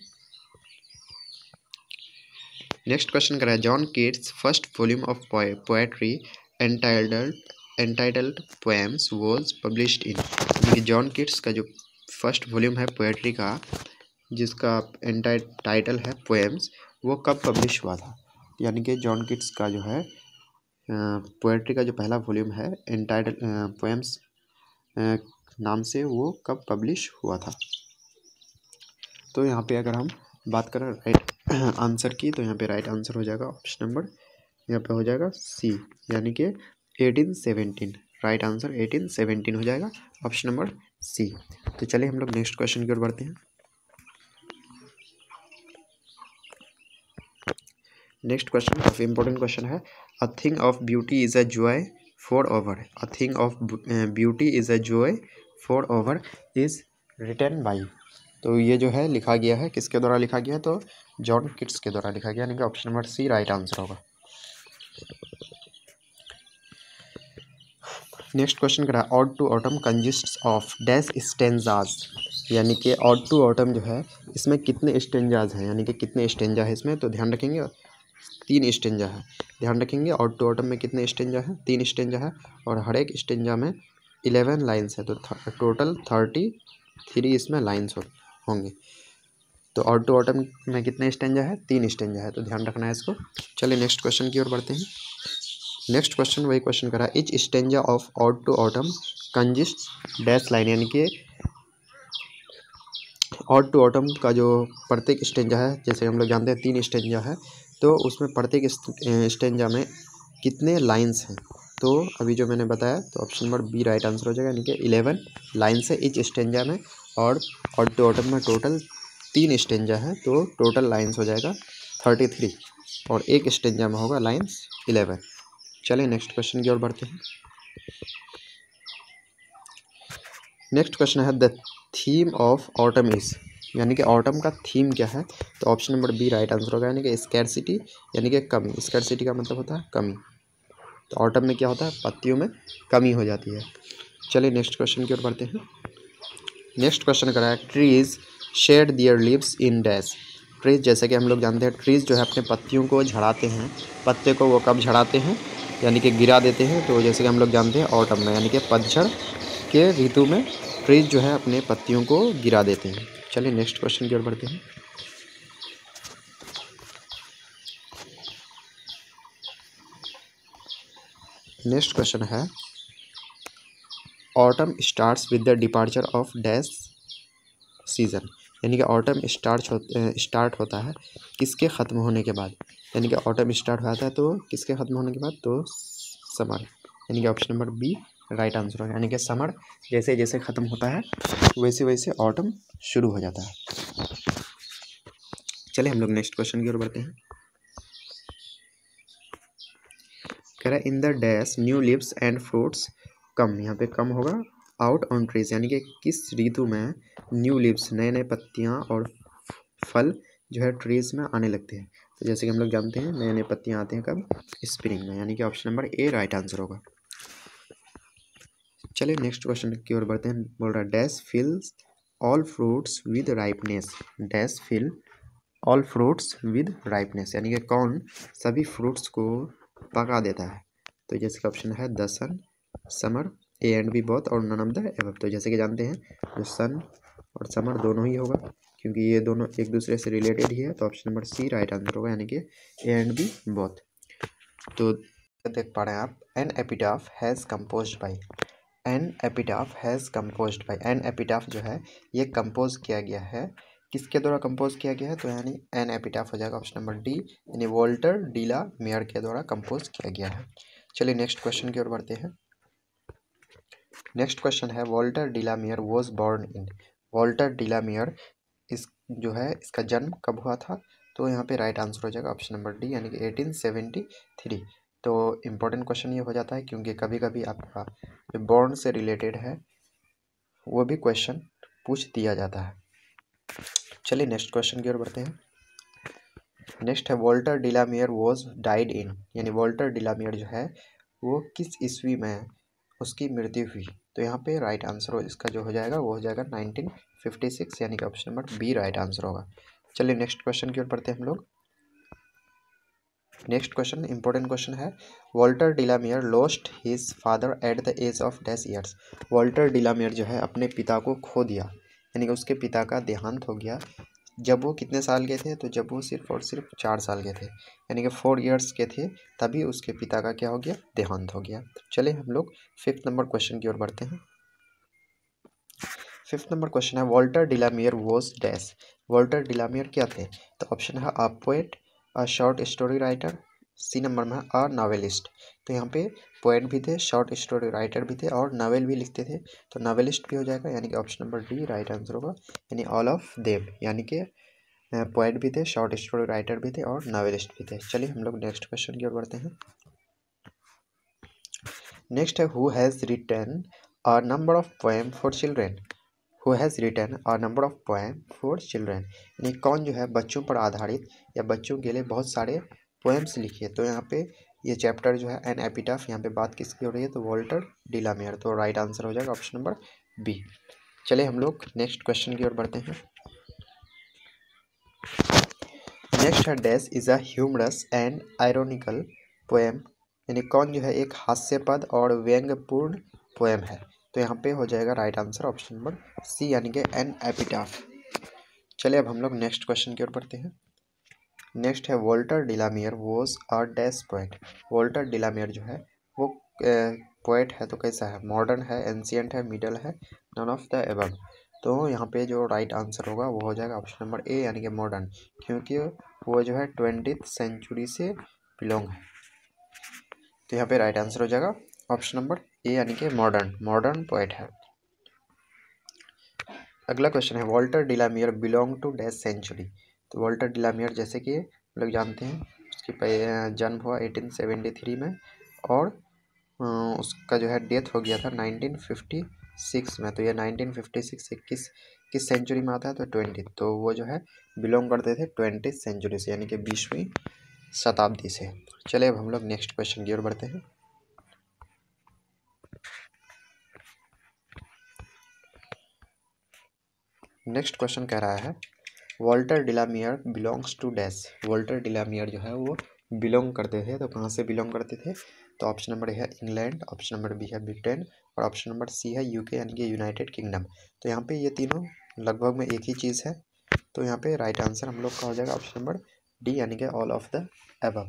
नेक्स्ट क्वेश्चन कर रहा है John Keats first volume of poetry entitled poems was published in. यानी कि जॉन किट्स का जो फर्स्ट वॉल्यूम है पोएट्री का, जिसका टाइटल है पोएम्स, वो कब पब्लिश हुआ था। यानी कि जॉन किट्स का जो है पोएट्री का जो पहला वॉल्यूम है एंटाइटल पोएम्स नाम से, वो कब पब्लिश हुआ था। तो यहाँ पे अगर हम बात करें राइट आंसर की, तो यहाँ पे राइट आंसर हो जाएगा ऑप्शन नंबर, यहाँ पे हो जाएगा सी, यानी कि 1817। राइट आंसर 1817 हो जाएगा ऑप्शन नंबर सी। तो चलिए हम लोग नेक्स्ट क्वेश्चन की ओर बढ़ते हैं। नेक्स्ट क्वेश्चन काफ़ी इंपॉर्टेंट क्वेश्चन है। A thing of beauty is a joy for ever. A thing of beauty is a joy for ever is written by. तो ये जो है लिखा गया है, किसके द्वारा लिखा गया है, तो जॉन किट्स के द्वारा लिखा गया, यानी कि option number C right answer होगा। नेक्स्ट क्वेश्चन करा ode to autumn consists of dash stanzas, यानी कि ऑड टू ऑटम जो है इसमें कितने स्टेंजाज हैं, यानी कि कितने स्टेंजा है इसमें। तो ध्यान रखेंगे 3 स्टेंजा है। ध्यान रखेंगे ऑड टू ऑटम में कितने स्टेंजा है, 3 स्टेंजा है, और हर एक स्टेंजा में 11 लाइन्स है। तो टोटल 33 इसमें लाइन्स होंगे। तो ऑड टू ऑटम में कितने स्टेंजा है, 3 स्टेंजा है, तो ध्यान रखना है इसको। चलिए नेक्स्ट क्वेश्चन की ओर बढ़ते हैं। नेक्स्ट क्वेश्चन वही क्वेश्चन करा each stanza of ode to autumn consist dash line, यानी कि ऑड टू ऑटम का जो प्रत्येक स्टेंजा है, जैसे हम लोग जानते हैं 3 स्टेंजा है, तो उसमें प्रत्येक स्टेंजा में कितने लाइन्स हैं। तो अभी जो मैंने बताया, तो option number B right answer हो जाएगा, यानी कि 11 लाइन्स है इच स्टेंजा में, और ऑड टू ऑटम में टोटल 3 स्टेंजा है, तो टोटल लाइन्स हो जाएगा 33, और एक स्टेंजा में होगा लाइन्स 11। चलिए नेक्स्ट क्वेश्चन की ओर बढ़ते हैं। नेक्स्ट क्वेश्चन है the theme of autumn is, यानी कि ऑटम का थीम क्या है। तो option number B right answer होगा, यानी कि स्कैरसिटी, यानी कि कमी। स्कैरसिटी का मतलब होता है कमी। तो ऑटम में क्या होता है, पत्तियों में कमी हो जाती है। चलिए नेक्स्ट क्वेश्चन की ओर बढ़ते हैं। नेक्स्ट क्वेश्चन करा है trees shed their leaves in dash. Trees, जैसे कि हम लोग जानते हैं ट्रीज जो है अपने पत्तियों को झड़ाते हैं, पत्ते को वो कब झड़ाते हैं, यानी कि गिरा देते हैं। तो जैसे कि हम लोग जानते हैं ऑटम में, यानी कि पतझड़ के ऋतु में ट्रीज जो है अपने पत्तियों को गिरा देते हैं। चलिए नेक्स्ट क्वेश्चन की ओर बढ़ते हैं। नेक्स्ट क्वेश्चन है autumn starts with the departure of dash season, यानी कि ऑटम स्टार्ट होता है किसके ख़त्म होने के बाद, यानी कि ऑटम स्टार्ट होता है तो किसके ख़त्म होने के बाद, तो समर, यानी कि option number B right answer होगा। यानी कि समर जैसे जैसे ख़त्म होता है वैसे वैसे ऑटम शुरू हो जाता है। चलिए हम लोग नेक्स्ट क्वेश्चन की ओर बढ़ते हैं। कह रहा है in the dash new leaves and fruits come, यहाँ पे कम होगा आउट ऑन ट्रीज, यानी कि किस ऋतु में न्यू लिव्स नए नए पत्तियाँ और फल जो है ट्रीज में आने लगते हैं। तो जैसे कि हम लोग जानते हैं नए नए पत्तियाँ आते हैं कब, स्प्रिंग में, यानी कि option number A right answer होगा। चलिए नेक्स्ट क्वेश्चन की ओर बढ़ते हैं। बोल रहा है dash fills all fruits with ripeness, dash fill all fruits with ripeness, यानी कि कौन सभी फ्रूट्स को पका देता है। तो जैसे कि ऑप्शन है the sun, summer, A and B both और नन ऑफ द एबव। तो जैसे कि जानते हैं जो सन और समर दोनों ही होगा क्योंकि ये दोनों एक दूसरे से रिलेटेड ही है, तो option number C right answer होगा, यानी कि ए एंड बी बोथ। तो देख पा रहे हैं आप an epitaph has composed by, an epitaph has composed by, an epitaph जो है ये कंपोज किया गया है किसके द्वारा कंपोज किया गया है, तो यानी एन एपिटाफ हो जाएगा ऑप्शन नंबर डी, यानी वॉल्टर डीला मेयर के द्वारा कंपोज किया गया है। चलिए नेक्स्ट क्वेश्चन की ओर बढ़ते हैं। नेक्स्ट क्वेश्चन है Walter de la Mare was born in, Walter de la Mare is जो है इसका जन्म कब हुआ था, तो यहाँ पे राइट आंसर हो जाएगा ऑप्शन नंबर डी, यानी कि 1873। तो इम्पोर्टेंट क्वेश्चन ये हो जाता है क्योंकि कभी कभी आपका जो बॉर्न से रिलेटेड है वो भी क्वेश्चन पूछ दिया जाता है। चलिए नेक्स्ट क्वेश्चन की ओर बढ़ते हैं। नेक्स्ट है Walter de la Mare was died in, यानी वॉल्टर डिलामियर जो है वो किस ईस्वी में उसकी मृत्यु हुई, तो यहाँ पे राइट आंसर इसका जो हो जाएगा वो हो जाएगा 1956, यानी कि option number B right answer होगा। चलिए नेक्स्ट क्वेश्चन की ओर बढ़ते हैं हम लोग। नेक्स्ट क्वेश्चन इंपॉर्टेंट क्वेश्चन है Walter de la Mare lost his father at the age of 10 years, Walter de la Mare जो है अपने पिता को खो दिया, यानी कि उसके पिता का देहांत हो गया जब वो कितने साल के थे, तो जब वो सिर्फ और सिर्फ 4 साल के थे, यानी कि 4 ईयर्स के थे तभी उसके पिता का क्या हो गया, देहांत हो गया। तो चलिए हम लोग 5th नंबर क्वेश्चन की ओर बढ़ते हैं। 5th नंबर क्वेश्चन है Walter de la Mare was dash, Walter de la Mare क्या थे, तो ऑप्शन है a poet, a short story writer, C number में अ नॉवेलिस्ट। तो यहाँ पे पोएट भी थे, शॉर्ट स्टोरी राइटर भी थे और नॉवेल भी लिखते थे, तो नॉवेलिस्ट भी हो जाएगा, यानी कि option number D right answer होगा, यानी ऑल ऑफ देम, यानी कि पोएट भी थे, शॉर्ट स्टोरी राइटर भी थे और नॉवेलिस्ट भी थे। चलिए हम लोग नेक्स्ट क्वेश्चन की ओर बढ़ते हैं। नेक्स्ट है who has written a number of poem for children, who has written a number of poem for children, यानी कौन जो है बच्चों पर आधारित या बच्चों के लिए बहुत सारे पोएम्स लिखी है। तो यहाँ पे ये चैप्टर जो है एन एपिटाफ, यहाँ पे बात किसकी हो रही है, तो वॉल्टर डिलामियर, तो राइट आंसर हो जाएगा ऑप्शन नंबर बी। चलिए हम लोग नेक्स्ट क्वेश्चन की ओर बढ़ते हैं। नेक्स्ट है dash is a humorous and ironical poem, यानी कौन जो है एक हास्यपद और व्यंग्यपूर्ण पोएम है, तो यहाँ पे हो जाएगा right answer option number C, यानी कि एन एपिटाफ। चलिए अब हम लोग नेक्स्ट क्वेश्चन की ओर बढ़ते हैं। नेक्स्ट है Walter de la Mare was a dash poet, Walter de la Mare जो है वो पोएट है तो कैसा है, मॉडर्न है, एंशियंट है, मिडल है, नन ऑफ द एबव। तो यहाँ पे जो राइट आंसर होगा वो हो जाएगा ऑप्शन नंबर ए, यानी कि मॉडर्न, क्योंकि वो जो है 20th सेंचुरी से बिलोंग है, तो यहाँ पे राइट आंसर हो जाएगा ऑप्शन नंबर ए, यानी कि मॉडर्न, मॉडर्न पोएट है। अगला क्वेश्चन है Walter de la Mare belong to dash century, तो वॉल्टर डिलामियर जैसे कि हम लोग जानते हैं उसकी जन्म हुआ 1873 में और उसका जो है डेथ हो गया था 1956 में, तो ये 1956 से किस सेंचुरी में आता है, तो 20, तो वो जो है बिलोंग करते थे 20th सेंचुरी से, यानी कि 20वीं शताब्दी से। चलिए अब हम लोग नेक्स्ट क्वेश्चन की ओर बढ़ते हैं। नेक्स्ट क्वेश्चन कह रहा है Walter de la Mare belongs to dash, Walter de la Mare जो है वो बिलोंग करते थे, तो कहाँ से बिलोंग करते थे, तो ऑप्शन नंबर ए है इंग्लैंड, ऑप्शन नंबर बी है ब्रिटेन और ऑप्शन नंबर सी है यूके, यानी कि यूनाइटेड किंगडम। तो यहाँ पे ये तीनों लगभग में एक ही चीज़ है, तो यहाँ पे राइट आंसर हम लोग का हो जाएगा ऑप्शन नंबर डी, यानी कि ऑल ऑफ द एबव।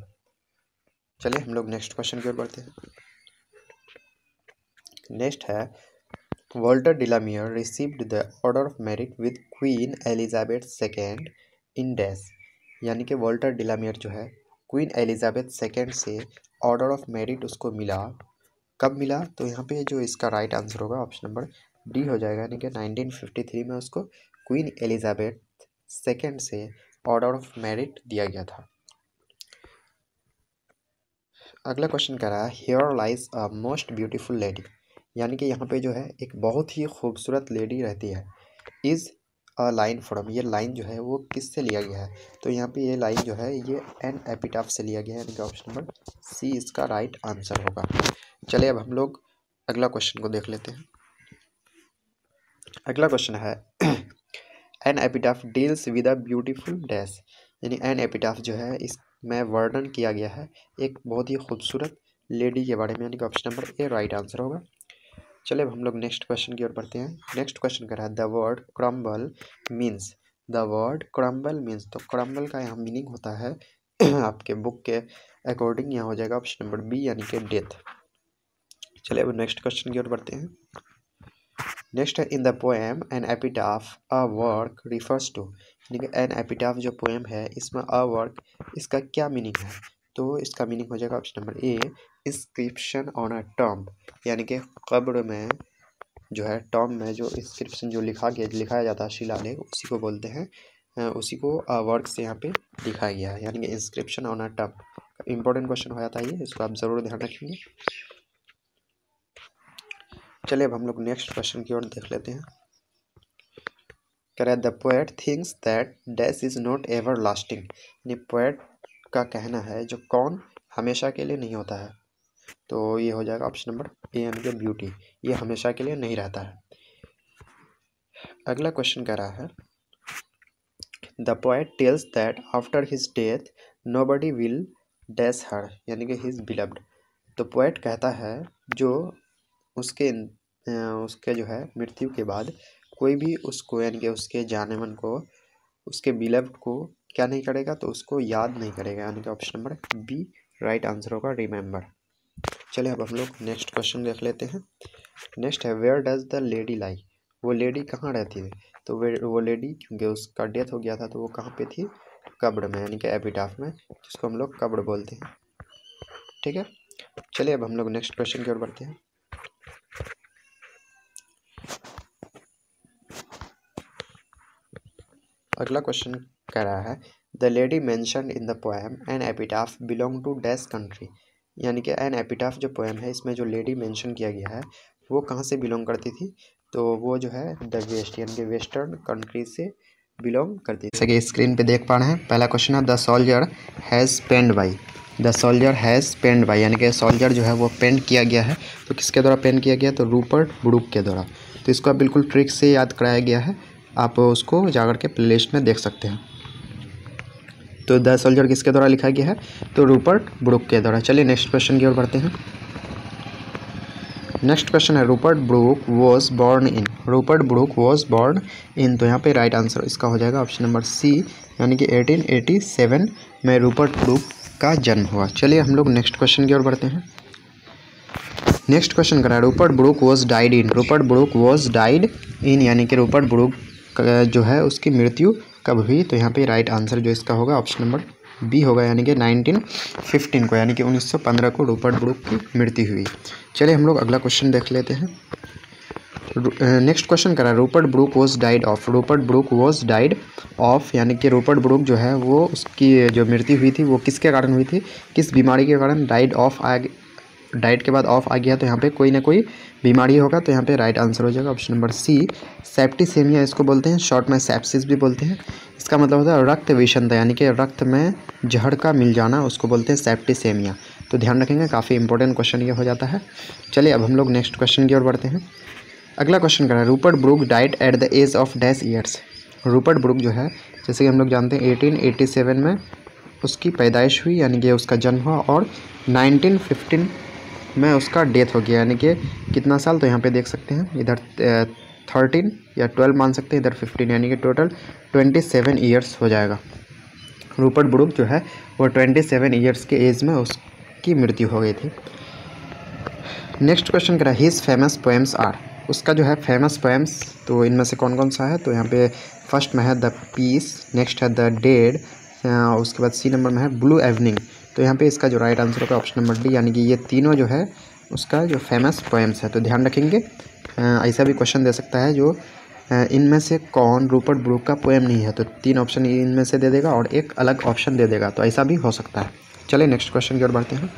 चलिए हम लोग नेक्स्ट क्वेश्चन की ओर बढ़ते हैं। नेक्स्ट है Walter de la Mare received the order of merit with Queen Elizabeth second in dash, यानी कि वॉल्टर डिलामियर जो है क्वीन एलिजाबेथ सेकेंड से ऑर्डर ऑफ मेरिट उसको मिला, कब मिला? तो यहाँ पे जो इसका राइट आंसर होगा ऑप्शन नंबर डी हो जाएगा, यानी कि 1953 में उसको क्वीन एलिजाबेथ सेकेंड से ऑर्डर ऑफ मेरिट दिया गया था। अगला क्वेश्चन कह रहा है here lies a most beautiful lady, यानी कि यहाँ पे जो है एक बहुत ही खूबसूरत लेडी रहती है। इज़ अ लाइन फ्रॉम, ये लाइन जो है वो किससे लिया गया है? तो यहाँ पे ये लाइन जो है ये एन एपिटाफ से लिया गया है, यानी कि ऑप्शन नंबर सी इसका राइट आंसर होगा। चलिए अब हम लोग अगला क्वेश्चन को देख लेते हैं। अगला क्वेश्चन है an epitaph deals with a beautiful dash, यानी एन एपिटाफ जो है इसमें वर्णन किया गया है एक बहुत ही खूबसूरत लेडी के बारे में, यानी कि option number A right answer होगा। चलिए अब हम लोग नेक्स्ट क्वेश्चन की ओर बढ़ते हैं। नेक्स्ट क्वेश्चन कर रहा है the word crumble means, the word crumble means, तो क्रम्बल का यहाँ मीनिंग होता है आपके बुक के अकॉर्डिंग यहाँ हो जाएगा ऑप्शन नंबर बी, यानी कि डेथ। चलिए अब नेक्स्ट क्वेश्चन की ओर बढ़ते हैं। नेक्स्ट है in the poem an epitaph a work refers to, यानी कि एन एपिटाफ जो पोएम है इसमें अ वर्क इसका क्या मीनिंग है? तो इसका मीनिंग हो जाएगा option number A inscription on a tomb, यानी कि कब्र में जो है टॉम्ब में जो इंस्क्रिप्शन जो लिखाया जाता है शिलालेख उसी को बोलते हैं, उसी को वर्क से यहाँ पे दिखाया गया है, यानी कि inscription on a tomb. Important question हो जाता है ये, इसको आप ज़रूर ध्यान रखेंगे। चलिए अब हम लोग नेक्स्ट क्वेश्चन की ओर देख लेते हैं। कह रहा है the poet thinks that dash is not everlasting, यानी पोएट का कहना है जो कौन हमेशा के लिए नहीं होता है, तो ये हो जाएगा ऑप्शन नंबर ए, यानी कि ब्यूटी, ये हमेशा के लिए नहीं रहता है। अगला क्वेश्चन कह रहा है the poet tells that after his death nobody will dash her, यानी कि हिज बिलव्ड, तो पोएट कहता है जो उसके जो है मृत्यु के बाद कोई भी उसको यानी कि उसके जाने मन को उसके बिलव्ड को क्या नहीं करेगा, तो उसको याद नहीं करेगा, यानी कि option number B right answer होगा रिमेंबर। चलिए अब हम लोग नेक्स्ट क्वेश्चन देख लेते हैं। नेक्स्ट है where does the lady lie, वो लेडी कहाँ रहती है? तो वो लेडी क्योंकि उसका डेथ हो गया था तो वो कहाँ पे थी? कब्र में, यानी कि एपिटाफ में, जिसको हम लोग कब्र बोलते हैं। ठीक है, चलिए अब हम लोग नेक्स्ट क्वेश्चन की ओर बढ़ते हैं। अगला क्वेश्चन कह रहा है the lady mentioned in the poem an epitaph belong to dash country, यानी कि एन एपिटाफ जो पोएम है इसमें जो लेडी मेंशन किया गया है वो कहाँ से बिलोंग करती थी? तो वो जो है द वेस्ट, यानी कि वेस्टर्न कंट्री से बिलोंग करती थी। जैसे कि स्क्रीन पे देख पा रहे हैं, पहला क्वेश्चन है the soldier has penned by, the soldier has penned by, यानी कि सोल्जर जो है वो पेंड किया गया है, तो किसके द्वारा पेंड किया गया? तो रूपर्ट ब्रूक के द्वारा। तो इसको आप बिल्कुल ट्रिक से याद कराया गया है, आप उसको जाकर के प्लेलिस्ट में देख सकते हैं। तो द सोल्जर किसके द्वारा लिखा गया है? तो रूपर्ट ब्रूक के द्वारा। चलिए नेक्स्ट क्वेश्चन की ओर बढ़ते हैं। नेक्स्ट क्वेश्चन है Rupert Brooke was born in, Rupert Brooke was born in, तो यहाँ पे राइट आंसर इसका हो जाएगा ऑप्शन नंबर सी, यानी कि 1887 में रूपर्ट ब्रूक का जन्म हुआ। चलिए हम लोग नेक्स्ट क्वेश्चन की ओर बढ़ते हैं। नेक्स्ट क्वेश्चन करा Rupert Brooke was died in, Rupert Brooke was died in, यानी कि रूपर्ट ब्रूक जो है उसकी मृत्यु कब हुई? तो यहाँ पे राइट आंसर जो इसका होगा ऑप्शन नंबर बी होगा, यानी कि 1915 को, यानी कि 1915 को रूपर्ट ब्रूक की मृत्यु हुई। चलिए हम लोग अगला क्वेश्चन देख लेते हैं। नेक्स्ट क्वेश्चन करा Rupert Brooke was died of, Rupert Brooke was died of, यानी कि रूपर्ट ब्रूक जो है वो उसकी जो मृत्यु हुई थी वो किसके कारण हुई थी, किस बीमारी के कारण? डाइड ऑफ डाइट के बाद ऑफ आ गया तो यहाँ पे कोई ना कोई बीमारी होगा, तो यहाँ पे राइट आंसर हो जाएगा ऑप्शन नंबर सी सेप्टिसेमिया, इसको बोलते हैं, शॉर्ट में सेप्सिस भी बोलते हैं। इसका मतलब होता है रक्त विषमता, यानी कि रक्त में जहर का मिल जाना, उसको बोलते हैं सेप्टिसेमिया। तो ध्यान रखेंगे, काफ़ी इंपॉर्टेंट क्वेश्चन ये हो जाता है। चलिए अब हम लोग नेक्स्ट क्वेश्चन की ओर बढ़ते हैं। अगला क्वेश्चन कर रहा है Rupert Brooke died at the age of dash years, Rupert Brooke जो है जैसे कि हम लोग जानते हैं 1887 में उसकी पैदाइश हुई, यानी कि उसका जन्म हुआ, और 1915 में उसका डेथ हो गया, यानी कि कितना साल? तो यहाँ पे देख सकते हैं इधर 13 या 12 मान सकते हैं, इधर 15, यानी कि टोटल 27 ईयर्स हो जाएगा। रूपर्ट ब्रूक जो है वो 27 ईयर्स के एज में उसकी मृत्यु हो गई थी। नेक्स्ट क्वेश्चन करा हिज फेमस पोएम्स आर, उसका जो है फेमस पोएम्स, तो इनमें से कौन कौन सा है, तो यहाँ पे फर्स्ट में है द पीस, नेक्स्ट है द डेड, उसके बाद सी नंबर में है ब्लू इवनिंग। तो यहाँ पे इसका जो राइट आंसर होगा ऑप्शन नंबर डी, यानी कि ये तीनों जो है उसका जो फेमस पोएम्स है। तो ध्यान रखेंगे, ऐसा भी क्वेश्चन दे सकता है जो इनमें से कौन रूपर्ट ब्रूक का पोएम नहीं है, तो 3 ऑप्शन इनमें से दे देगा और एक अलग ऑप्शन दे देगा, तो ऐसा भी हो सकता है। चलिए नेक्स्ट क्वेश्चन की ओर बढ़ते हैं।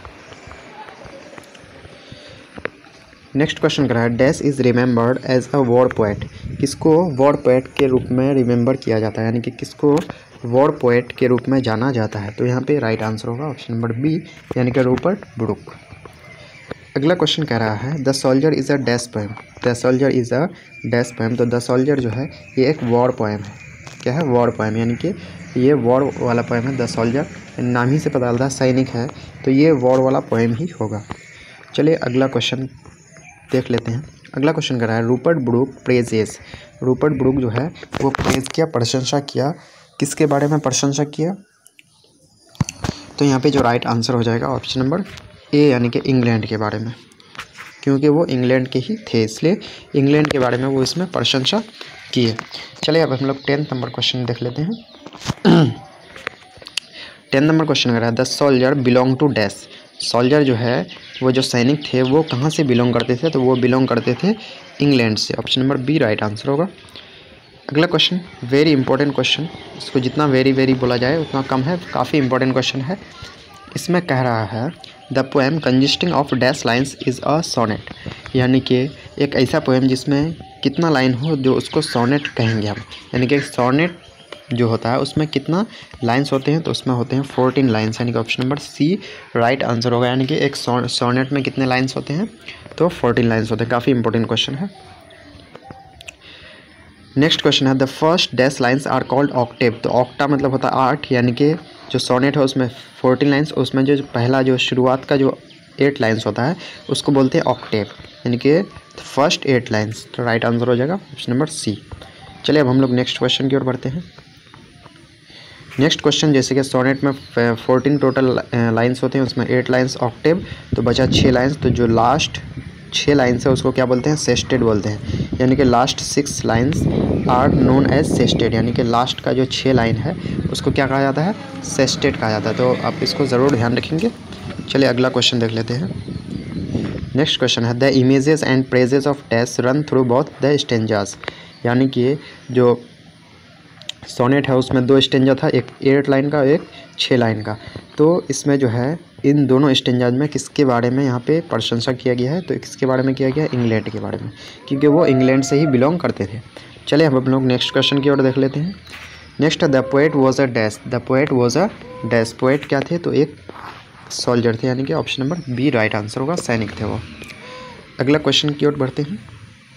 नेक्स्ट क्वेश्चन करा है dash is remembered as a war poet. किसको वॉर पोएट के रूप में रिमेंबर किया जाता है, यानी कि किसको वॉर पोएट के रूप में जाना जाता है, तो यहाँ पे राइट आंसर होगा ऑप्शन नंबर बी, यानी कि रूपर्ट ब्रूक। अगला क्वेश्चन कह रहा है the soldier is a dash poem. The soldier is a dash poem, तो द सोल्जर जो है ये एक वॉर पोएम है। क्या है, वॉर पोएम, यानी कि ये वॉर वाला पोएम है। द सोल्जर नाम ही से पता चलता है सैनिक है, तो ये वॉर वाला पोएम ही होगा। चलिए अगला क्वेश्चन देख लेते हैं। अगला क्वेश्चन कर रहा है Rupert Brooke praises. Rupert Brooke जो है वो प्रेज किया, प्रशंसा किया, किसके बारे में प्रशंसा किया, तो यहाँ पे जो राइट आंसर हो जाएगा ऑप्शन नंबर ए, यानी कि इंग्लैंड के बारे में, क्योंकि वो इंग्लैंड के ही थे इसलिए इंग्लैंड के बारे में वो इसमें प्रशंसा किए। चलिए अब हम लोग 10 नंबर क्वेश्चन देख लेते हैं। 10 नंबर क्वेश्चन कर रहा है the soldier belong to dash. Soldier जो है वो जो सैनिक थे वो कहाँ से बिलोंग करते थे, तो वो बिलोंग करते थे इंग्लैंड से। Option number B right answer होगा। अगला क्वेश्चन वेरी इंपॉर्टेंट क्वेश्चन, इसको जितना वेरी बोला जाए उतना कम है, काफ़ी इंपॉर्टेंट क्वेश्चन है। इसमें कह रहा है the poem consisting of dash lines is a sonnet, यानी कि एक ऐसा पोएम जिसमें कितना लाइन हो जो उसको सोनेट कहेंगे हम, यानी कि सोनेट जो होता है उसमें कितना लाइन्स होते हैं, तो उसमें होते हैं 14 लाइन्स, यानी कि option number C right answer होगा। यानी कि एक सोनेट में कितने लाइन्स होते हैं, तो 14 लाइन्स होते हैं। काफ़ी इंपॉर्टेंट क्वेश्चन है। नेक्स्ट क्वेश्चन है the first dash lines are called octave. तो ऑक्टा मतलब होता है 8, यानी कि जो सोनेट है उसमें 14 लाइन्स, उसमें जो पहला जो शुरुआत का जो 8 लाइन्स होता है उसको बोलते हैं ऑक्टेव, यानी कि फर्स्ट 8 लाइन्स। तो राइट आंसर हो जाएगा ऑप्शन नंबर सी। चलिए अब हम लोग नेक्स्ट क्वेश्चन की ओर बढ़ते हैं। नेक्स्ट क्वेश्चन जैसे कि सोनेट में 14 टोटल लाइन्स होते हैं, उसमें 8 लाइन्स ऑक्टेव, तो बचा 6 लाइन्स, तो जो लास्ट 6 लाइन्स है उसको क्या बोलते हैं, सेस्टेड बोलते हैं, यानी कि last 6 lines are known as sestet, यानी कि लास्ट का जो 6 लाइन है उसको क्या कहा जाता है, सेस्टेड कहा जाता है। तो आप इसको ज़रूर ध्यान रखेंगे। चलिए अगला क्वेश्चन देख लेते हैं। नेक्स्ट क्वेश्चन है the images and praises of dash run through both the stanzas, यानी कि जो सोनेट है उसमें 2 स्टेंजा था, एक 8 लाइन का, एक 6 लाइन का। तो इसमें जो है इन दोनों स्टेंजाज में किसके बारे में यहाँ पे प्रशंसा किया गया है, तो किसके बारे में किया गया है, इंग्लैंड के बारे में, क्योंकि वो इंग्लैंड से ही बिलोंग करते थे। चलिए हम लोग नेक्स्ट क्वेश्चन की ओर देख लेते हैं। Next the poet was a dash. The poet was a dash, poet क्या थे, तो एक सोल्जर थे, यानी कि option number B right answer होगा, सैनिक थे वो। अगला क्वेश्चन की ओर बढ़ते हैं।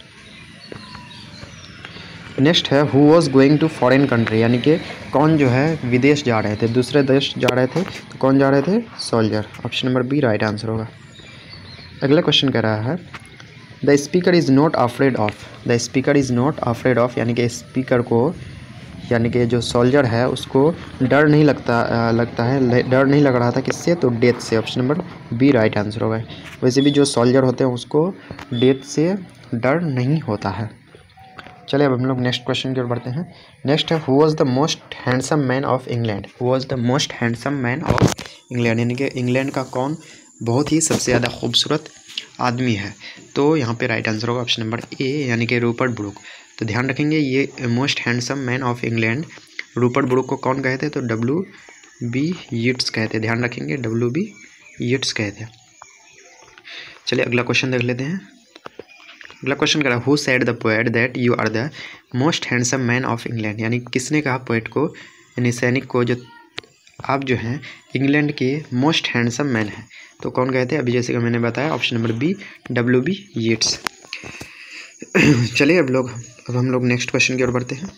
नेक्स्ट है who was going to foreign country, यानी कि कौन जो है विदेश जा रहे थे, दूसरे देश जा रहे थे, तो कौन जा रहे थे, soldier. Option number B right answer होगा। अगला क्वेश्चन कह रहा है the speaker is not afraid of. The speaker is not afraid of, यानी कि स्पीकर को, यानी कि जो सोल्जर है उसको डर नहीं लगता है, डर नहीं लग रहा था किससे, तो डेथ से। Option number B right answer होगा। वैसे भी जो सोल्जर होते हैं उसको डेथ से डर नहीं होता है। चलिए अब हम लोग नेक्स्ट क्वेश्चन की ओर बढ़ते हैं। नेक्स्ट है who was the most handsome man of England. Who was the most handsome man of England, यानी कि इंग्लैंड का कौन बहुत ही सबसे ज़्यादा खूबसूरत आदमी है, तो यहाँ पे राइट आंसर होगा ऑप्शन नंबर ए, यानी कि रूपर्ट ब्रूक। तो ध्यान रखेंगे ये most handsome man of England Rupert Brooke को कौन कहे थे, तो W.B. यीट्स कहे थे। ध्यान रखेंगे W.B. यीट्स कहे थे। चलिए अगला क्वेश्चन देख लेते हैं। अगला क्वेश्चन करा who said the poet that you are the most handsome man of England, यानी किसने कहा पोएट को, यानी सैनिक को, जो आप जो हैं इंग्लैंड के मोस्ट हैंडसम मैन हैं, तो कौन कहते हैं, अभी जैसे कि मैंने बताया option number B W.B. Yeats. चलिए अब हम लोग नेक्स्ट क्वेश्चन की ओर बढ़ते हैं।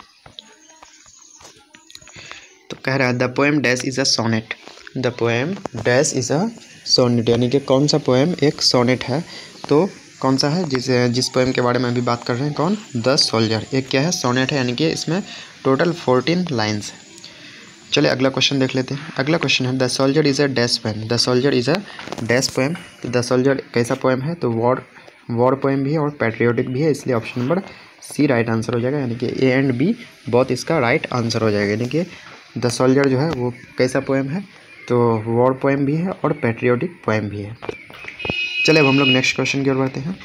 तो कह रहा है the poem dash is a sonnet. The poem dash is a sonnet, यानी कि कौन सा पोएम एक सोनेट है, तो कौन सा है, जिस पोएम के बारे में अभी बात कर रहे हैं, कौन, द सोल्जर। एक क्या है, सोनेट है, यानी कि इसमें टोटल 14 लाइन्स है। चलिए अगला क्वेश्चन देख लेते हैं। अगला क्वेश्चन है the soldier is a dash poem. The soldier is a dash poem. तो द सोल्जर कैसा पोएम है, तो वॉर पोएम भी है और पैट्रियोटिक भी है, इसलिए option number C right answer हो जाएगा, यानी कि ए एंड बी बहुत इसका राइट आंसर हो जाएगा। यानी कि द सोल्जर जो है वो कैसा पोएम है, तो वॉर पोएम भी है और पैट्रियोटिक पोएम भी है। चलिए अब हम लोग नेक्स्ट क्वेश्चन की ओर बढ़ते हैं।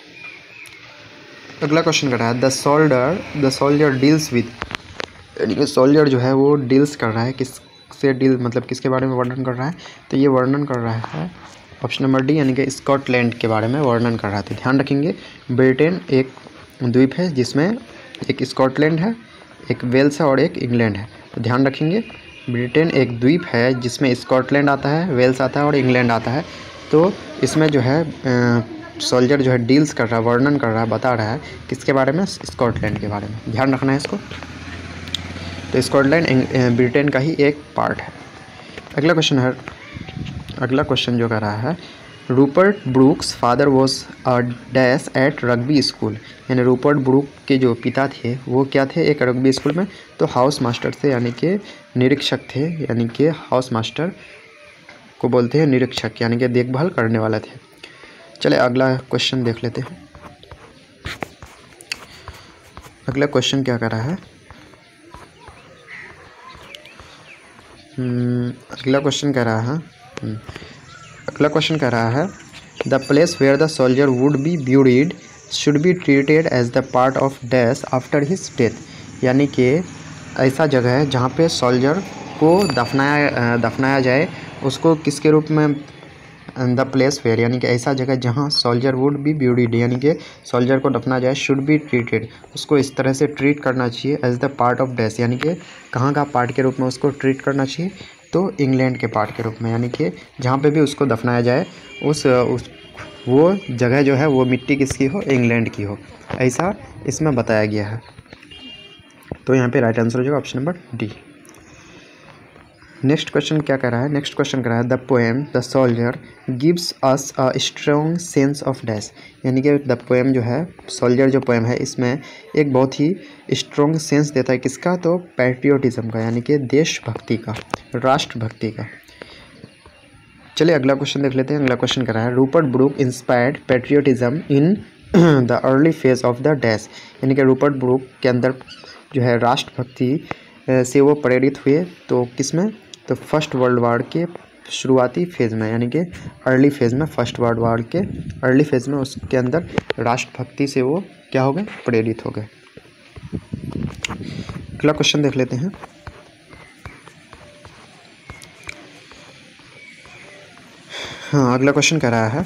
अगला क्वेश्चन कर रहा है द सोल्जर डील्स विद, यानी कि सोल्जर जो है वो डील्स कर रहा है, किससे डील मतलब किसके बारे में वर्णन कर रहा है, तो ये वर्णन कर रहा है ऑप्शन नंबर डी, यानी कि स्कॉटलैंड के बारे में वर्णन कर रहा था। ध्यान रखेंगे ब्रिटेन एक द्वीप है जिसमें एक स्कॉटलैंड है, एक वेल्स है और एक इंग्लैंड है। तो ध्यान रखेंगे ब्रिटेन एक द्वीप है जिसमें स्कॉटलैंड आता है, वेल्स आता है और इंग्लैंड आता है। तो इसमें जो है सोल्जर जो है डील्स कर रहा है, वर्णन कर रहा है, बता रहा है किसके बारे में, स्कॉटलैंड के बारे में। ध्यान रखना है इसको। तो स्कॉटलैंड ब्रिटेन का ही एक पार्ट है। अगला क्वेश्चन जो कर रहा है Rupert Brooke's father was a dash at Rugby school, यानी रूपर्ट ब्रूक के जो पिता थे वो क्या थे, एक रग्बी स्कूल में तो हाउस मास्टर थे, यानी कि निरीक्षक थे, यानी कि हाउस मास्टर को बोलते हैं निरीक्षक, यानी कि देखभाल करने वाला थे। चले अगला क्वेश्चन देख लेते हैं। अगला क्वेश्चन क्या कर रहा है, अगला क्वेश्चन कह रहा है the place where the soldier would be buried should be treated as the part of dash after his death, यानी कि ऐसा जगह है जहाँ पे सोल्जर को दफनाया जाए, उसको किसके रूप में, द प्लेस वेयर, यानी कि ऐसा जगह जहाँ सोल्जर वुड बी ब्यूरिड, यानी कि सोल्जर को दफना जाए, शुड बी ट्रीटेड, उसको इस तरह से ट्रीट करना चाहिए as the part of dash, यानी कि कहाँ का पार्ट के रूप में उसको ट्रीट करना चाहिए, तो इंग्लैंड के पार्ट के रूप में, यानी कि जहाँ पे भी उसको दफनाया जाए उस वो जगह जो है वो मिट्टी किसकी हो, इंग्लैंड की हो, ऐसा इसमें बताया गया है। तो यहाँ पे राइट आंसर हो जाएगा option number D. Next question क्या कह रहा है, नेक्स्ट क्वेश्चन कह रहा है the poem the soldier gives us a strong sense of dash, यानी कि द पोएम जो है सोल्जर जो पोएम है इसमें एक बहुत ही स्ट्रॉन्ग सेंस देता है, किसका, तो पैट्रियोटिज्म का, यानी कि देशभक्ति का, राष्ट्रभक्ति का। चलिए अगला क्वेश्चन देख लेते हैं। अगला क्वेश्चन कह रहा है Rupert Brooke inspired patriotism in the early phase of the dash, यानी कि रूपर्ट ब्रूक के अंदर जो है राष्ट्रभक्ति से वो प्रेरित हुए, तो किसमें, तो फर्स्ट वर्ल्ड वार के शुरुआती फेज़ में, यानी कि अर्ली फेज़ में, फर्स्ट वर्ल्ड वार के अर्ली फेज़ में उसके अंदर राष्ट्रभक्ति से वो क्या हो गए, प्रेरित हो गए। अगला क्वेश्चन देख लेते हैं। हाँ अगला क्वेश्चन कह रहा है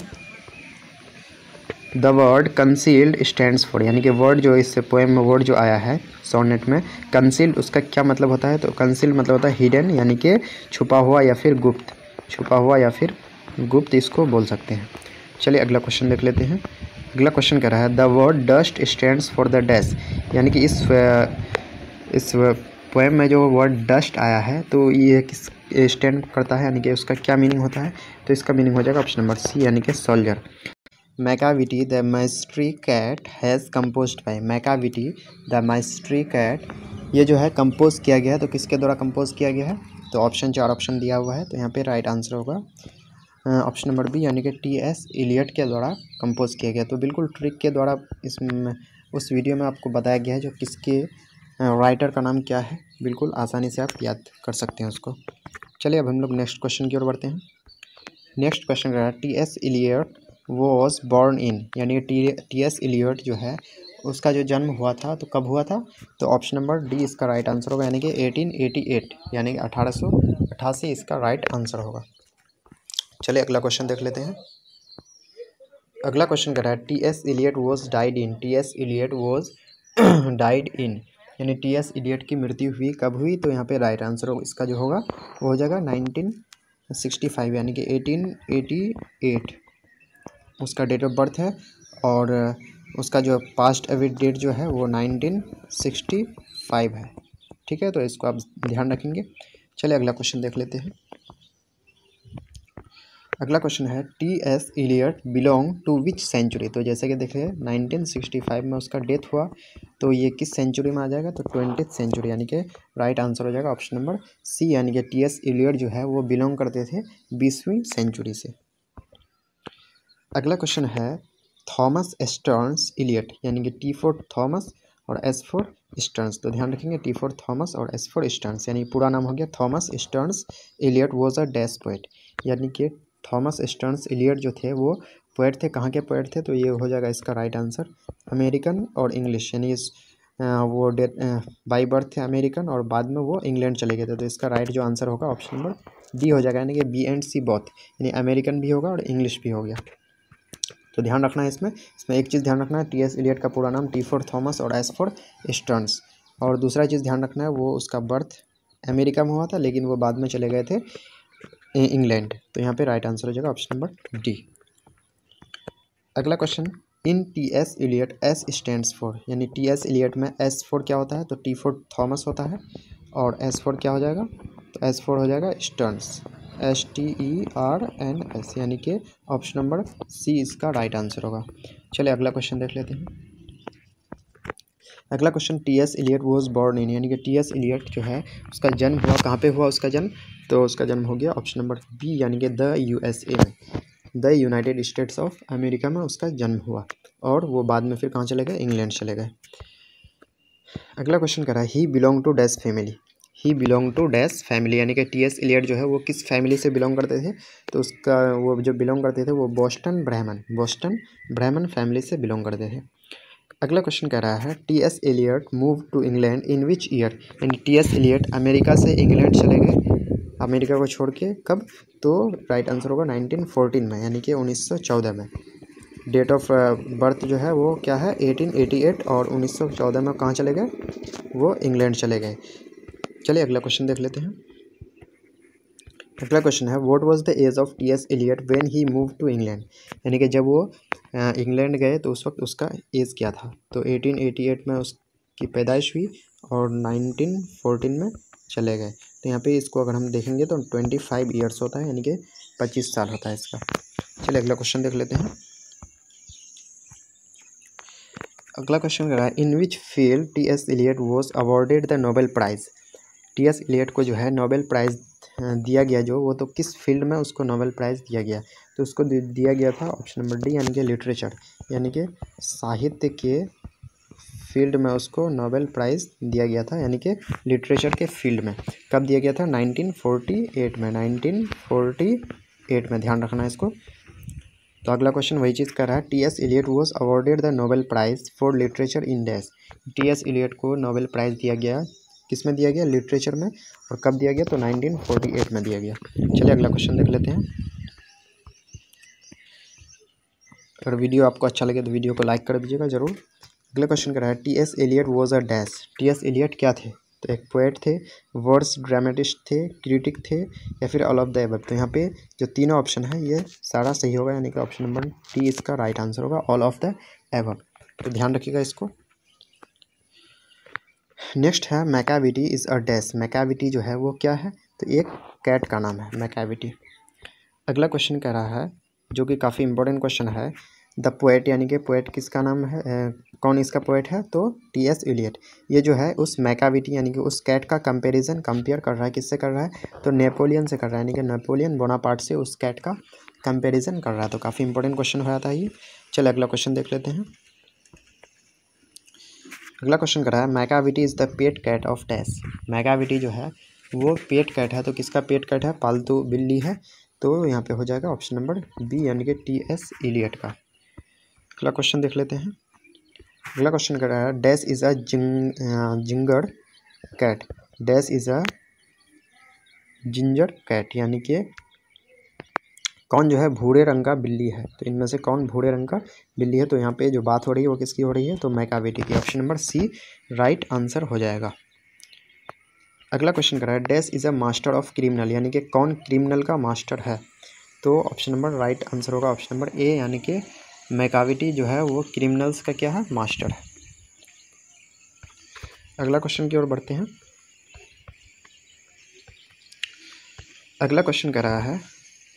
the word concealed stands for, यानी कि वर्ड जो इस पोएम में वर्ड जो आया है सोनेट में, कंसील्ड उसका क्या मतलब होता है, तो कंसील्ड मतलब होता है हिडन, यानी कि छुपा हुआ या फिर गुप्त, छुपा हुआ या फिर गुप्त इसको बोल सकते हैं। चलिए अगला क्वेश्चन देख लेते हैं। अगला क्वेश्चन कह रहा है the word dust stands for the dash, यानी कि इस पोएम में जो वर्ड डस्ट आया है तो ये किस स्टैंड करता है, यानी कि उसका क्या मीनिंग होता है, तो इसका मीनिंग हो जाएगा ऑप्शन नंबर सी, यानी कि soldier. Macavity the mystery cat has composed by, Macavity the mystery cat ये जो है कंपोज किया गया है, तो किसके द्वारा कंपोज किया गया है, तो ऑप्शन 4 ऑप्शन दिया हुआ है, तो यहाँ पे राइट आंसर होगा ऑप्शन नंबर बी, यानी कि टी.एस. इलियट के द्वारा कंपोज किया गया। तो बिल्कुल ट्रिक के द्वारा उस वीडियो में आपको बताया गया है जो किसके राइटर का नाम क्या है, बिल्कुल आसानी से आप याद कर सकते हैं उसको। चलिए अब हम लोग नेक्स्ट क्वेश्चन की ओर बढ़ते हैं। नेक्स्ट क्वेश्चन है T S. Eliot was born in, यानी टी.एस. इलियट जो है उसका जो जन्म हुआ था तो कब हुआ था, तो ऑप्शन नंबर डी इसका राइट आंसर होगा, यानी कि 1888, यानी कि 1888 इसका राइट आंसर होगा। चलिए अगला क्वेश्चन देख लेते हैं। अगला क्वेश्चन कर रहा है T S. Eliot was died in, T S. Eliot was died in, यानी टी.एस. इलियट की मृत्यु हुई कब हुई, तो यहाँ पे राइट आंसर होगा इसका जो होगा वो हो जाएगा 1965, यानी कि 1888 उसका डेट ऑफ बर्थ है, और उसका जो पास्ट एविड डेट जो है वो 1965 है। ठीक है, तो इसको आप ध्यान रखेंगे। चलिए अगला क्वेश्चन देख लेते हैं। अगला क्वेश्चन है T S. Eliot belong to which century, तो जैसे कि देखिए 1965 में उसका डेथ हुआ, तो ये किस सेंचुरी में आ जाएगा, तो 20th सेंचुरी, यानी कि राइट आंसर हो जाएगा ऑप्शन नंबर सी, यानी कि टी.एस. इलियट जो है वो बिलोंग करते थे 20वीं सेंचुरी से। अगला क्वेश्चन है थॉमस स्टर्न्स इलियट, यानी कि टी फॉर थॉमस और एस फॉर स्टर्न्स। तो ध्यान रखेंगे टी फॉर थॉमस और एस फॉर स्टर्न्स, यानी पूरा नाम हो गया Thomas Stearns Eliot was a dash poet, यानी कि थॉमस स्टर्न्स इलियट जो थे वो पोएट थे। कहाँ के पोएट थे? तो ये हो जाएगा इसका राइट आंसर अमेरिकन और इंग्लिश, यानी इस वो बाई बर्थ थे अमेरिकन और बाद में वो इंग्लैंड चले गए थे। तो इसका राइट जो आंसर होगा ऑप्शन नंबर डी हो जाएगा, यानी कि बी एंड सी बोथ, यानी अमेरिकन भी होगा और इंग्लिश भी हो गया। तो ध्यान रखना है इसमें एक चीज़ ध्यान रखना है, टी एस इलियट का पूरा नाम टी फॉर थॉमस और एस फॉर स्टर्न्स। और दूसरा चीज़ ध्यान रखना है वो उसका बर्थ अमेरिका में हुआ था, लेकिन वो बाद में चले गए थे इंग्लैंड। तो यहाँ पे राइट आंसर हो जाएगा ऑप्शन नंबर डी। अगला question, in T S Eliot S stands for, यानी टी एस इलियट में एस फॉर क्या होता है? तो टी फॉर थॉमस होता है और एस फॉर क्या हो जाएगा? तो एस फॉर हो जाएगा स्टर्न्स, STERNS, यानी कि ऑप्शन नंबर सी इसका राइट आंसर होगा। चलिए अगला क्वेश्चन देख लेते हैं। अगला question, T S Eliot was born in, यानी कि टी एस इलियट जो है उसका जन्म हुआ कहाँ पे हुआ उसका जन्म? तो उसका जन्म हो गया ऑप्शन नंबर बी, यानी कि द USA में, the United States of America में उसका जन्म हुआ और वो बाद में फिर कहाँ चले गए? इंग्लैंड चले गए। अगला क्वेश्चन कह रहा है he belong to dash family, he belong to dash family, यानी कि टी एस इलियट जो है वो किस फैमिली से बिलोंग करते थे? तो उसका वो जो बिलोंग करते थे वो बोस्टन ब्राह्मण फैमिली से बिलोंग करते थे। अगला क्वेश्चन कह रहा है T S Eliot move to England in which year, यानी टी एस इलियट अमेरिका से इंग्लैंड चले गए अमेरिका को छोड़ के कब? तो राइट आंसर होगा 1914 में, यानी कि 1914 में। डेट ऑफ बर्थ जो है वो क्या है? 1888, और 1914 में कहाँ चले गए? वो इंग्लैंड चले गए। चलिए अगला क्वेश्चन देख लेते हैं। अगला क्वेश्चन है what was the age of T S Eliot when he move to England, यानी कि जब वो इंग्लैंड गए तो उस वक्त उसका एज क्या था? तो 1888 में उसकी पैदाइश हुई और 1914 में चले गए। तो यहाँ पे इसको अगर हम देखेंगे तो 25 ईयर्स होता है, यानी कि 25 साल होता है इसका। चलिए अगला क्वेश्चन देख लेते हैं। अगला क्वेश्चन कर रहा है in which field T S Eliot was awarded the Nobel prize, T S Eliot को जो है नोबेल प्राइज़ दिया गया जो वो तो किस फील्ड में उसको नोबेल प्राइज़ दिया गया? तो उसको दिया गया था ऑप्शन नंबर डी, यानी कि लिटरेचर, यानी कि साहित्य के फील्ड में उसको नोबेल प्राइज़ दिया गया था, यानी कि लिटरेचर के फील्ड में। कब दिया गया था? 1948 में, 1948 में, ध्यान रखना है इसको। तो अगला क्वेश्चन वही चीज़ कर रहा है T S Eliot was awarded the Nobel prize for literature in dash, T S Eliot को नोबेल प्राइज़ दिया गया किस में दिया गया? लिटरेचर में। और कब दिया गया? तो 1948 में दिया गया। चलिए अगला क्वेश्चन देख लेते हैं। अगर वीडियो आपको अच्छा लगे तो वीडियो को लाइक कर दीजिएगा ज़रूर। अगला क्वेश्चन कर रहा है T S Eliot was a dash, T S Eliot क्या थे? तो एक पोएट थे, वर्ड्स ड्रामेटिस्ट थे, क्रिटिक थे, या फिर ऑल ऑफ द एबव। तो यहाँ पे जो तीनों ऑप्शन है ये सारा सही होगा, यानी कि ऑप्शन नंबर डी इसका राइट आंसर होगा, ऑल ऑफ द एबव। तो ध्यान रखिएगा इसको। नेक्स्ट है Macavity is a dash, Macavity जो है वो क्या है? तो एक कैट का नाम है मैकाविटी। अगला क्वेश्चन कह रहा है जो कि काफ़ी इंपॉर्टेंट क्वेश्चन है, द पोएट, यानी कि पोएट किसका नाम है? कौन इसका पोएट है? तो टी एस इलियट। ये जो है उस मैकाविटी यानी कि उस कैट का कंपेयर कर रहा है, किससे कर रहा है? तो नेपोलियन से कर रहा है, यानी कि नेपोलियन बोनापार्ट से उस कैट का कंपेरिजन कर रहा है। तो काफ़ी इंपॉर्टेंट क्वेश्चन हो जाता है ये। चलिए अगला क्वेश्चन देख लेते हैं। अगला क्वेश्चन कर रहा है Macavity is the pet cat of dash, Macavity जो है वो पेट कैट है, तो किसका पेट कैट है? पालतू बिल्ली है। तो यहाँ पे हो जाएगा ऑप्शन नंबर बी, यानी कि टी एस इलियट का। अगला क्वेश्चन देख लेते हैं। अगला क्वेश्चन कर रहा है dash is a ginger cat, dash is a ginger cat, यानी कि कौन जो है भूरे रंग का बिल्ली है? तो इनमें से कौन भूरे रंग का बिल्ली है? तो यहाँ पे जो बात हो रही है वो किसकी हो रही है? तो मैकाविटी की। Option number C right answer हो जाएगा। अगला क्वेश्चन कर रहा है dash is a master of criminal, यानी कि कौन क्रिमिनल का मास्टर है? तो ऑप्शन नंबर राइट आंसर होगा ऑप्शन नंबर ए, यानी कि मैकाविटी जो है वो क्रिमिनल्स का क्या है? मास्टर है। अगला क्वेश्चन की ओर बढ़ते हैं। अगला क्वेश्चन कर रहा है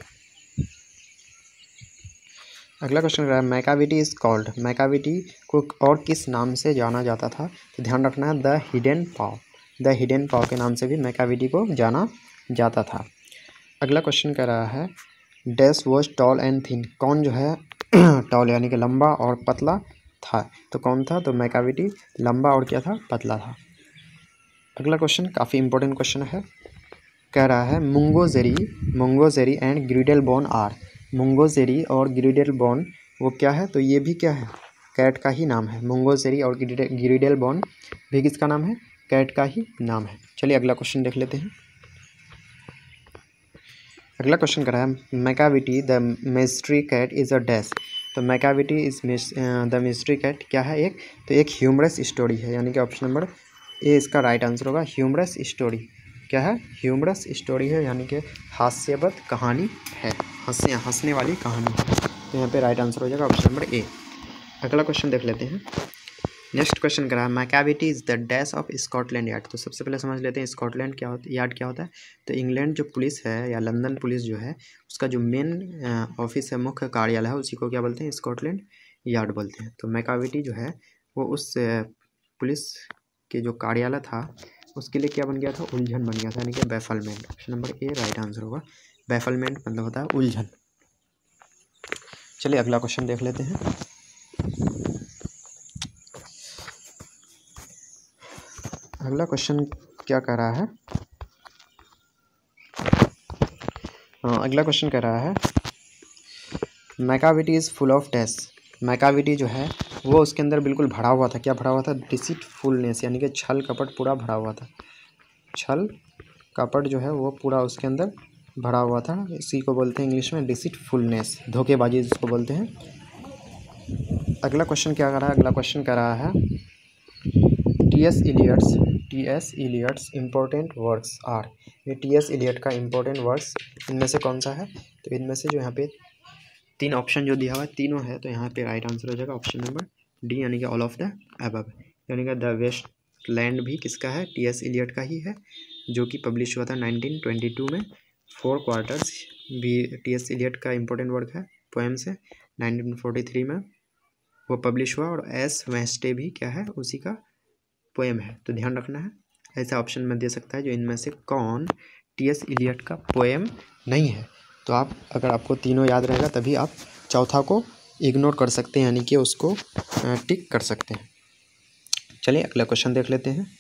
मैकाविटी इज़ कॉल्ड, मैकाविटी को और किस नाम से जाना जाता था? तो ध्यान रखना है the hidden paw, the hidden paw के नाम से भी मैकाविटी को जाना जाता था। अगला क्वेश्चन कर रहा है dash was tall and thin, कौन जो है टॉल यानी कि लंबा और पतला था। तो कौन था? तो मैकाविटी लंबा और क्या था? पतला था। अगला क्वेश्चन काफ़ी इंपॉर्टेंट क्वेश्चन है। कह रहा है मुंगोजेरी एंड ग्रिडेलबोन आर। मुंगोजेरी और ग्रिडेलबोन वो क्या है? तो ये भी क्या है? कैट का ही नाम है। मुंगोजेरी और ग्रिडेलबोन भी किसका नाम है? कैट का ही नाम है। चलिए अगला क्वेश्चन देख लेते हैं। अगला क्वेश्चन कर रहा है Macavity the mystery cat is a dash. तो Macavity is the mystery cat क्या है? एक तो एक ह्यूमरस स्टोरी है, यानी कि ऑप्शन नंबर ए इसका राइट आंसर होगा। ह्यूमरस स्टोरी क्या है? ह्यूमरस स्टोरी है, यानी कि हास्यवत कहानी है, हंसने वाली कहानी है। तो यहाँ पे राइट आंसर हो जाएगा ऑप्शन नंबर ए। अगला क्वेश्चन देख लेते हैं। नेक्स्ट क्वेश्चन करा है Macavity is the dash of Scotland Yard. तो सबसे पहले समझ लेते हैं स्कॉटलैंड यार्ड क्या होता है। तो इंग्लैंड जो पुलिस है या लंदन पुलिस जो है उसका जो मेन ऑफिस है, मुख्य कार्यालय है, उसी को क्या बोलते हैं? स्कॉटलैंड यार्ड बोलते हैं। तो मैकाविटी जो है वो उस पुलिस के जो कार्यालय था उसके लिए क्या बन गया था? उलझन बन गया था, यानी कि bafflement. Option number A right answer होगा। बैफलमेंट मतलब होता है उलझन। चलिए अगला क्वेश्चन देख लेते हैं। अगला क्वेश्चन क्या कह रहा है? अगला क्वेश्चन कह रहा है Macavity is full of dash. Macavity जो है वो उसके अंदर बिल्कुल भरा हुआ था। क्या भरा हुआ था? डिसीटफुलनेस, यानी कि छल कपट पूरा भरा हुआ था। छल कपट जो है वो पूरा उसके अंदर भरा हुआ था। इसी को बोलते हैं इंग्लिश में डिसीटफुलनेस, धोखेबाजी जिसको बोलते हैं। अगला क्वेश्चन क्या कर रहा है? अगला क्वेश्चन कह रहा है T S. Eliot's important works are. ये टी.एस. इलियट का इम्पोर्टेंट वर्क्स इनमें से कौन सा है? तो इनमें से जो यहाँ पे तीन ऑप्शन जो दिया हुआ है तीनों है, तो यहाँ पे राइट आंसर हो जाएगा ऑप्शन नंबर डी, यानी कि ऑल ऑफ द अबव। यानी कि द वेस्ट लैंड भी किसका है? टी.एस. इलियट का ही है, जो कि पब्लिश हुआ था 1922 में। 4 क्वार्टर्स भी टी.एस. इलियट का इम्पोर्टेंट वर्क है, पोएम्स है। 1943 में वो पब्लिश हुआ, और एस वेस्टे भी क्या है? उसी का पोएम है। तो ध्यान रखना है, ऐसा ऑप्शन में दे सकता है जो इनमें से कौन टी.एस. इलियट का पोएम नहीं है। तो आप अगर आपको तीनों याद रहेगा तभी आप चौथा को इग्नोर कर सकते हैं, यानी कि उसको टिक कर सकते हैं। चलिए अगला क्वेश्चन देख लेते हैं।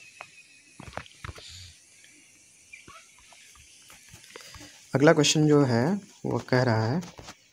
अगला क्वेश्चन जो है वो कह रहा है,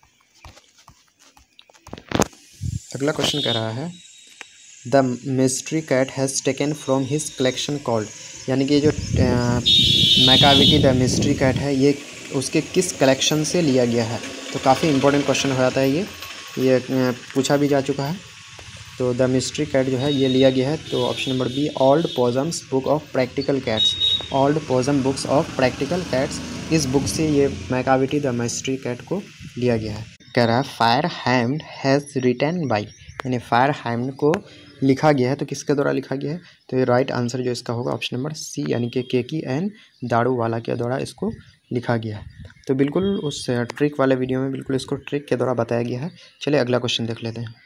अगला क्वेश्चन कह रहा है the mystery cat has taken from his collection called. यानी कि जो मैकाविटी द मिस्ट्री कैट है ये उसके किस कलेक्शन से लिया गया है। तो काफ़ी इंपॉर्टेंट क्वेश्चन हो जाता है ये पूछा भी जा चुका है। तो द मिस्ट्री कैट जो है ये लिया गया है, तो option number B old Possum's book of practical cats. Old Possum books of practical cats, इस बुक से ये मैकाविटी द मिस्ट्री कैट को लिया गया है। कह रहा है fire hymn has written by, यानी फायर हैम्ड को लिखा गया है, तो किसके द्वारा लिखा गया है? तो ये राइट आंसर जो इसका होगा ऑप्शन नंबर सी, यानी कि केकी एन दारूवाला के द्वारा इसको लिखा गया है। तो बिल्कुल उस ट्रिक वाले वीडियो में बिल्कुल इसको ट्रिक के द्वारा बताया गया है। चलिए अगला क्वेश्चन देख लेते हैं।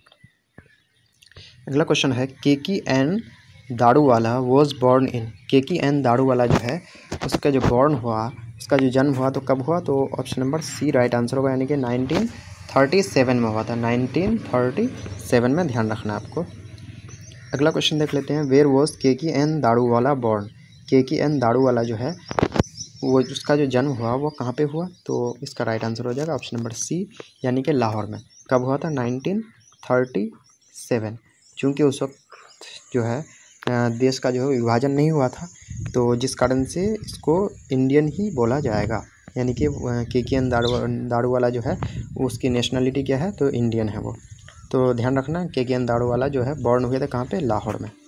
अगला क्वेश्चन है Keki N Daruwalla was born in. Keki N Daruwalla जो है उसका जो बॉर्न हुआ, उसका जो जन्म हुआ तो कब हुआ? तो option number C right answer होगा, यानी कि 1937 में हुआ था। 1937 में, ध्यान रखना आपको। अगला क्वेश्चन देख लेते हैं where was Keki N Daruwalla born. Keki N Daruwalla जो है वो उसका जो जन्म हुआ वो कहाँ पे हुआ? तो इसका राइट आंसर हो जाएगा ऑप्शन नंबर सी, यानी कि लाहौर में। कब हुआ था? 1937। चूँकि उस वक्त जो है देश का जो है विभाजन नहीं हुआ था, तो जिस कारण से इसको इंडियन ही बोला जाएगा, यानी कि केकी एन दारूवाला जो है उसकी नेशनलिटी क्या है? तो इंडियन है वो। तो ध्यान रखना केकी एन दारूवाला जो है बॉर्न हुए थे कहाँ पे? लाहौर में।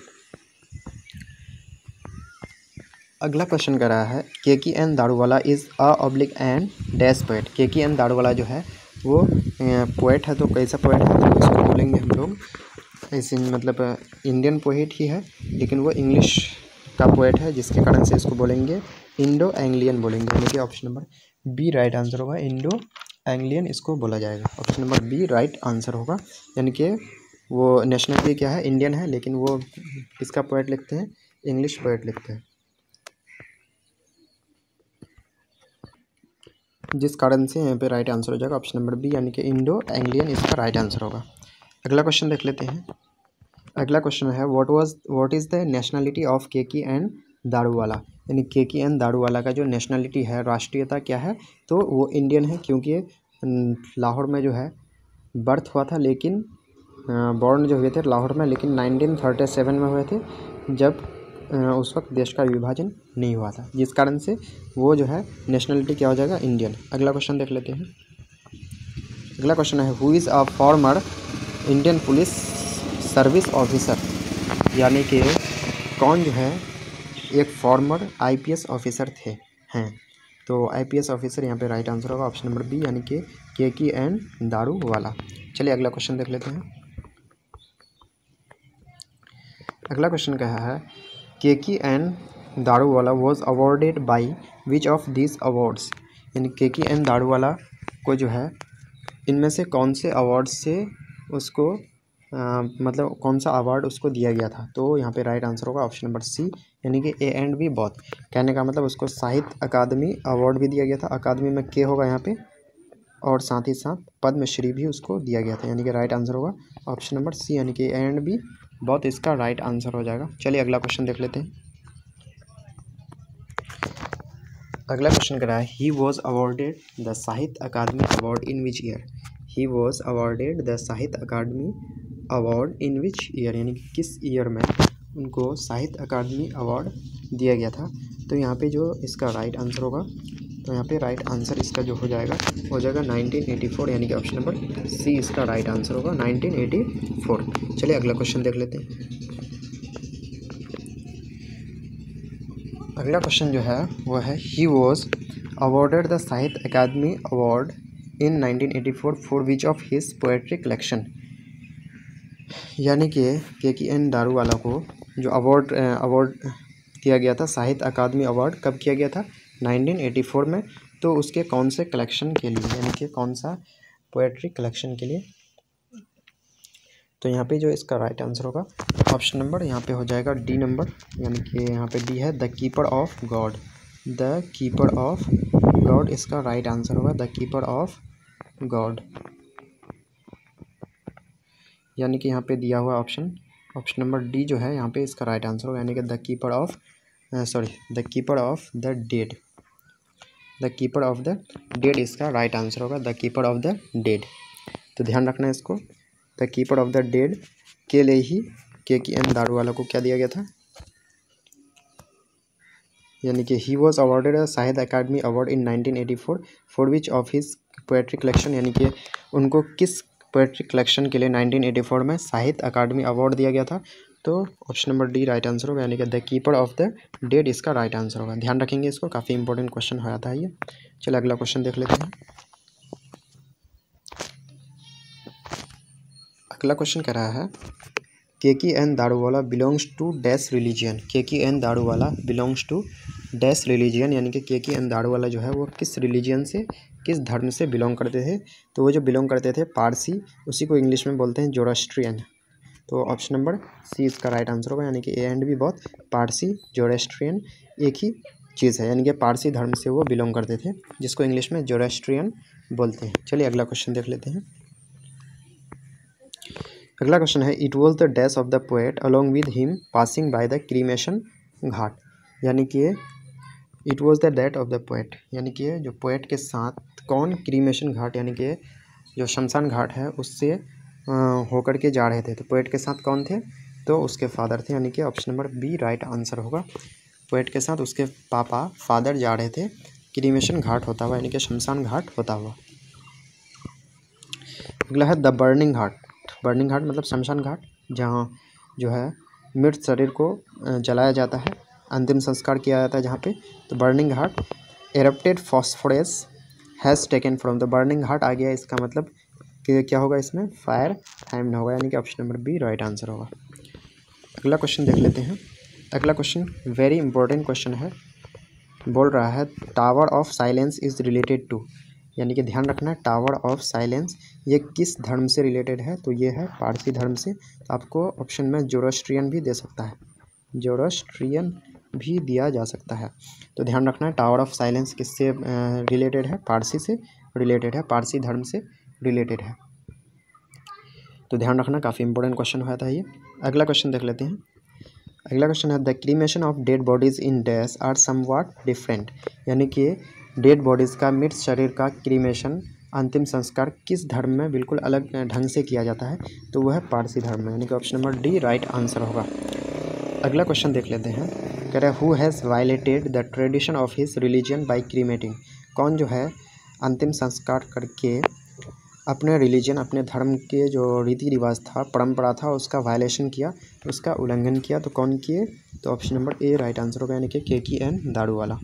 अगला क्वेश्चन कर रहा है Keki N Daruwalla is a oblique and dash poet. Keki N Daruwalla जो है वो पोएट है, तो कैसा पोएट है? तो इसको बोलेंगे हम लोग ऐसे, मतलब इंडियन पोएट ही है, लेकिन वो इंग्लिश का पोएट है, जिसके कारण से इसको बोलेंगे इंडो एंग्लियन बोलेंगे, यानी कि option number B right answer होगा। इंडो एंग्लियन इसको बोला जाएगा। Option number B right answer होगा, यानी कि वो नेशनलिटी क्या है? इंडियन है, लेकिन वो किसका पोएट लिखते हैं? इंग्लिश पोएट लिखते हैं। जिस कारण से यहाँ पे राइट आंसर हो जाएगा ऑप्शन नंबर बी यानी कि इंडो एंग्लियन इसका राइट आंसर होगा। अगला क्वेश्चन देख लेते हैं। अगला क्वेश्चन है what is the nationality of Keki and Daruwalla, यानी केकी एंड दारूवाला का जो नेशनलिटी है, राष्ट्रीयता क्या है, तो वो इंडियन है, क्योंकि लाहौर में जो है बर्थ हुआ था, लेकिन बॉर्न जो हुए थे लाहौर में, लेकिन 1937 में हुए थे, जब उस वक्त देश का विभाजन नहीं हुआ था, जिस कारण से वो जो है नेशनलिटी क्या हो जाएगा, इंडियन। अगला क्वेश्चन देख लेते हैं। अगला क्वेश्चन है who is a former Indian police service officer, यानी कि कौन जो है एक फॉर्मर आईपीएस ऑफिसर हैं। तो आईपीएस ऑफिसर यहाँ पे राइट आंसर होगा ऑप्शन नंबर बी यानी कि केकी एंड दारूवाला। चलिए अगला क्वेश्चन देख लेते हैं। अगला क्वेश्चन क्या है Keki and Daruwalla was awarded by which of this awards, यानी केकी एंड दारूवाला को जो है इनमें से कौन से अवार्ड से उसको मतलब कौन सा अवार्ड उसको दिया गया था। तो यहाँ पे राइट आंसर होगा ऑप्शन नंबर सी यानी कि ए एंड बी बोथ। कहने का मतलब उसको साहित्य अकादमी अवार्ड भी दिया गया था, अकादमी में के होगा यहाँ पे, और साथ ही साथ पद्मश्री भी उसको दिया गया था, यानी कि राइट आंसर होगा ऑप्शन नंबर सी यानी कि ए एंड बी बोथ इसका राइट आंसर हो जाएगा। चलिए अगला क्वेश्चन देख लेते हैं। अगला क्वेश्चन कह रहा है ही was awarded the Sahitya Akademi award in which year, he was awarded the Sahitya Akademi award in which year, यानी कि किस ईयर में उनको साहित्य अकादमी अवार्ड दिया गया था। तो यहाँ पे जो इसका राइट आंसर होगा, तो यहाँ पे राइट आंसर इसका जो हो जाएगा 1984, यानी कि ऑप्शन नंबर सी इसका राइट आंसर होगा 1984। चलिए अगला क्वेश्चन देख लेते हैं। अगला क्वेश्चन जो है वो है ही was awarded the Sahitya Akademi award in 1984 for which of his poetry collection, यानी कि केकी एन दारूवाला को जो अवार्ड दिया गया था साहित्य अकादमी अवार्ड कब किया गया था, 1984 में। तो उसके कौन से कलेक्शन के लिए, यानी कि कौन सा पोएट्री कलेक्शन के लिए। तो यहाँ पे जो इसका राइट आंसर होगा ऑप्शन नंबर यहाँ पे हो जाएगा डी नंबर, यानी कि यहाँ पे डी है the keeper of God, the keeper of God इसका राइट आंसर होगा द कीपर ऑफ गॉड, यानी कि यहाँ पे दिया हुआ ऑप्शन नंबर डी जो है यहाँ पे इसका राइट आंसर होगा, यानी कि the keeper of the dead, the keeper of the dead इसका राइट आंसर होगा the keeper of the dead. तो ध्यान रखना है इसको, the keeper of the dead के लिए ही केकी एन दारूवाला को क्या दिया गया था, यानी कि ही was awarded Sahitya Akademi award in 1984 for which of his poetry collection, यानी कि उनको किस पोएट्री कलेक्शन के लिए 1984 में साहित्य अकादमी अवार्ड दिया गया था। तो option number D right answer होगा, यानी कि the keeper of the dead इसका राइट आंसर होगा। ध्यान रखेंगे इसको, काफ़ी इंपॉर्टेंट क्वेश्चन हो जाता है ये। चलिए अगला क्वेश्चन देख लेते हैं। अगला क्वेश्चन कह रहा है Keki N Daruwalla belongs to dash religion, Keki N Daruwalla belongs to dash religion, यानी कि केकी एन दारूवाला जो है वो किस रिलीजियन से, किस धर्म से बिलोंग करते थे। तो वो जो बिलोंग करते थे पारसी, उसी को इंग्लिश में बोलते हैं जोरास्ट्रियन। तो ऑप्शन नंबर सी इसका राइट आंसर होगा, यानी कि ए एंड बी बहुत पारसी जोरास्ट्रियन एक ही चीज़ है, यानी कि पारसी धर्म से वो बिलोंग करते थे, जिसको इंग्लिश में जोरास्ट्रियन बोलते हैं। चलिए अगला क्वेश्चन देख लेते हैं। अगला क्वेश्चन है it was the dash of the poet along with him passing by the cremation ghat, यानी कि it was the death of the poet, यानी कि जो पोएट के साथ कौन क्रीमेशन घाट, यानी कि जो शमशान घाट है उससे होकर के जा रहे थे। तो पोएट के साथ कौन थे, तो उसके फादर थे, यानी कि option number B right answer होगा। पोएट के साथ उसके पापा फादर जा रहे थे क्रीमेशन घाट होता हुआ, यानी कि शमशान घाट होता हुआ। अगला है the burning ghat, burning ghat मतलब शमशान घाट, जहाँ जो है मृत शरीर को जलाया जाता है, अंतिम संस्कार किया जाता है जहाँ पे। तो burning ghat erupted phosphorus has taken from, the burning ghat आ गया, इसका मतलब कि क्या होगा इसमें फायर हैम्ड होगा, यानी कि option number B right answer होगा। अगला क्वेश्चन देख लेते हैं। अगला क्वेश्चन वेरी इंपॉर्टेंट क्वेश्चन है, बोल रहा है tower of silence is related to, यानी कि ध्यान रखना है टावर ऑफ साइलेंस ये किस धर्म से रिलेटेड है। तो ये है पारसी धर्म से। तो आपको ऑप्शन में जोरास्ट्रियन भी दे सकता है, जोरास्ट्रियन भी दिया जा सकता है। तो ध्यान रखना है, टावर ऑफ साइलेंस किससे रिलेटेड है? पारसी से रिलेटेड है, पारसी धर्म से रिलेटेड है। तो ध्यान रखना, काफ़ी इंपॉर्टेंट क्वेश्चन हुआ था ये। अगला क्वेश्चन देख लेते हैं। अगला क्वेश्चन है the cremation of dead bodies in dash are somewhat different, यानी कि डेड बॉडीज़ का, मृत शरीर का क्रीमेशन, अंतिम संस्कार किस धर्म में बिल्कुल अलग ढंग से किया जाता है? तो वह है पारसी धर्म में, यानी कि option number D right answer होगा। अगला क्वेश्चन देख लेते हैं। कह रहे who has violated the tradition of his religion by cremating, कौन जो है अंतिम संस्कार करके अपने रिलीजन, अपने धर्म के जो रीति रिवाज था, परंपरा था, उसका वायलेशन किया, उसका उल्लंघन किया। तो कौन किए? तो option number A right answer होगा, यानी कि KKN दारूवाला।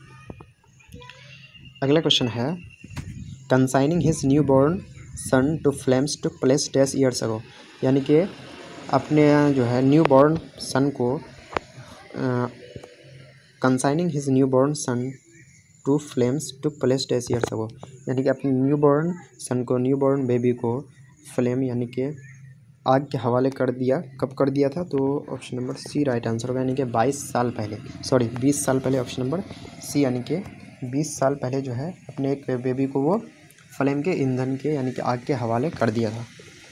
अगला क्वेश्चन है consigning his new born son to flames took place dash years ago, यानी कि अपने जो है न्यू बॉर्न सन को consigning his new born son to flames took place dash years ago, यानी कि अपने न्यू बॉर्न सन को, न्यू बॉर्न बेबी को फ्लेम यानी कि आग के हवाले कर दिया। कब कर दिया था? तो option number C right answer होगा, यानी कि 22 साल पहले, सॉरी 20 साल पहले, ऑप्शन नंबर सी, यानी कि 20 साल पहले जो है अपने एक बेबी को वो फ्लेम के, ईंधन के, यानी कि आग के हवाले कर दिया था।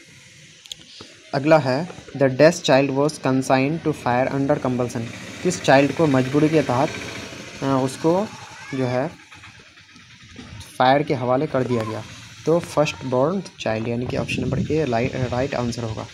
अगला है the dash child was consigned to fire under compulsion, किस चाइल्ड को मजबूरी के तहत उसको जो है फायर के हवाले कर दिया गया? तो फर्स्ट बॉर्न चाइल्ड, यानी कि option number A right answer होगा।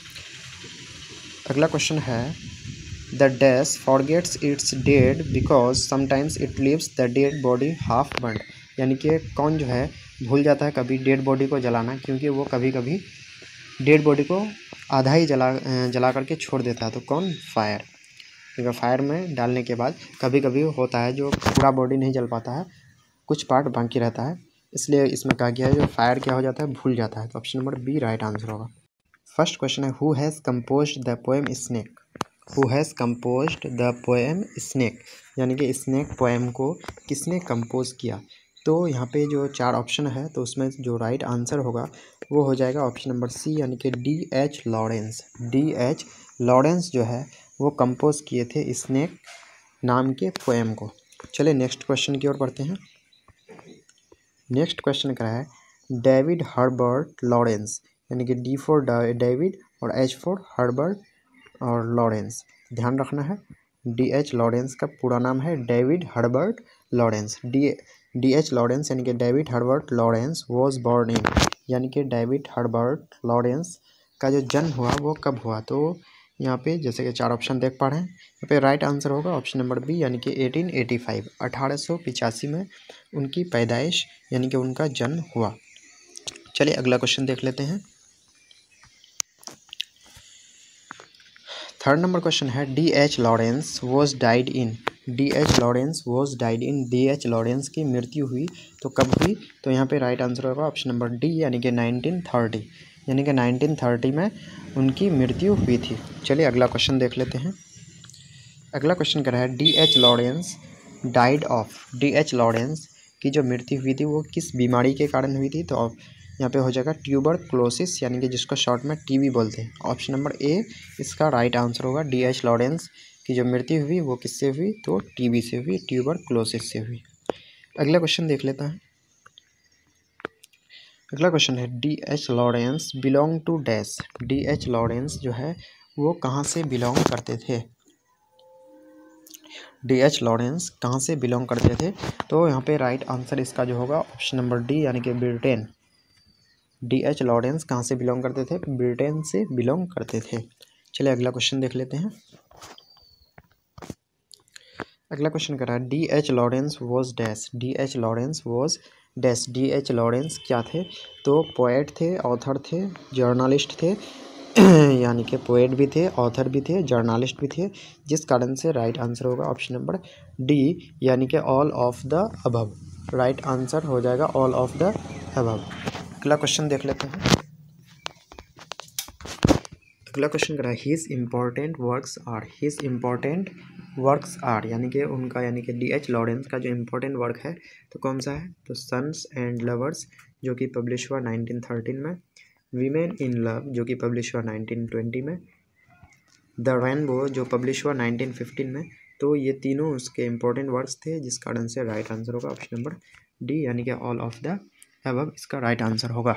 अगला क्वेश्चन है the dash forgets its dead because sometimes it leaves the dead body half burned, यानी कि कौन जो है भूल जाता है कभी डेड बॉडी को जलाना, क्योंकि वो कभी कभी डेड बॉडी को आधा ही जला करके छोड़ देता है। तो कौन? फायर, क्योंकि फायर में डालने के बाद कभी कभी होता है जो पूरा बॉडी नहीं जल पाता है, कुछ पार्ट बाकी रहता है, इसलिए इसमें कहा गया है जो फायर क्या हो जाता है, भूल जाता है। तो option number B right answer होगा। फर्स्ट क्वेश्चन है who has composed the poem snake, who has composed the poem snake, यानी कि स्नेक पोएम को किसने कंपोज किया? तो यहाँ पे जो 4 ऑप्शन है, तो उसमें जो राइट आंसर होगा वो हो जाएगा ऑप्शन नंबर सी, यानी कि D.H. लॉरेंस। D.H. लॉरेंस जो है वो कंपोज किए थे स्नेक नाम के पोएम को। चलिए नेक्स्ट क्वेश्चन की ओर बढ़ते हैं। नेक्स्ट क्वेश्चन क्या है डेविड हर्बर्ट लॉरेंस, यानी कि D फॉर डेविड और H फॉर हर्बर्ट और लॉरेंस। ध्यान रखना है D.H. लॉरेंस का पूरा नाम है David Herbert Lawrence. D.H. Lawrence यानी कि David Herbert Lawrence was born in, यानी कि डेविड हर्बर्ट लॉरेंस का जो जन्म हुआ वो कब हुआ? तो यहाँ पे जैसे कि 4 ऑप्शन देख पा रहे हैं, यहाँ पे राइट आंसर होगा ऑप्शन नंबर बी, यानी कि 1885, 1885 में उनकी पैदाइश यानी कि उनका जन्म हुआ। चलिए अगला क्वेश्चन देख लेते हैं। थर्ड नंबर क्वेश्चन है D.H. Lawrence was died in, D.H. Lawrence was died in, D.H. Lawrence की मृत्यु हुई तो कब हुई? तो यहाँ पे राइट आंसर होगा ऑप्शन नंबर डी, यानी कि 1930, यानी कि 1930 में उनकी मृत्यु हुई थी। चलिए अगला क्वेश्चन देख लेते हैं। अगला क्वेश्चन क्या है D.H. Lawrence died of, D.H. Lawrence की जो मृत्यु हुई थी वो किस बीमारी के कारण हुई थी? तो यहाँ पे हो जाएगा ट्यूबरक्लोसिस, यानी कि जिसको शॉर्ट में TB बोलते हैं। ऑप्शन नंबर ए इसका राइट आंसर होगा। D.H. लॉरेंस की जो मृत्यु हुई वो किससे हुई? तो TB से हुई, ट्यूबरक्लोसिस से हुई। अगला क्वेश्चन देख लेते हैं। अगला क्वेश्चन है D.H. Lawrence belong to dash, D.H. Lawrence जो है वो कहाँ से बिलोंग करते थे? D.H. लॉरेंस कहाँ से बिलोंग करते थे? तो यहाँ पे राइट आंसर इसका जो होगा ऑप्शन नंबर डी, यानी कि ब्रिटेन। D.H. लॉरेंस कहाँ से बिलोंग करते थे? ब्रिटेन से बिलोंग करते थे। चलिए अगला क्वेश्चन देख लेते हैं। अगला क्वेश्चन कर रहा है D.H. Lawrence was dash, D.H. Lawrence was dash, D.H. Lawrence क्या थे? तो पोएट थे, ऑथर थे, जर्नलिस्ट थे यानी कि पोएट भी थे, ऑथर भी थे, जर्नलिस्ट भी थे, जिस कारण से राइट आंसर होगा ऑप्शन नंबर डी, यानी कि all of the above. Right answer हो जाएगा ऑल ऑफ द अबव। अगला क्वेश्चन देख लेते हैं। अगला क्वेश्चन कर रहा है his important works are, his important works are, यानी कि उनका, यानी कि D.H. लॉरेंस का जो इम्पोर्टेंट वर्क है तो कौन सा है? तो सन्स एंड लवर्स जो कि पब्लिश हुआ 1913 में, वीमेन इन लव जो कि पब्लिश हुआ 1920 में, द रेनबो जो पब्लिश हुआ 1915 में, तो ये तीनों उसके इंपॉर्टेंट वर्ड्स थे, जिस कारण से राइट आंसर होगा ऑप्शन नंबर डी, यानी कि ऑल ऑफ द अबव इसका राइट आंसर होगा,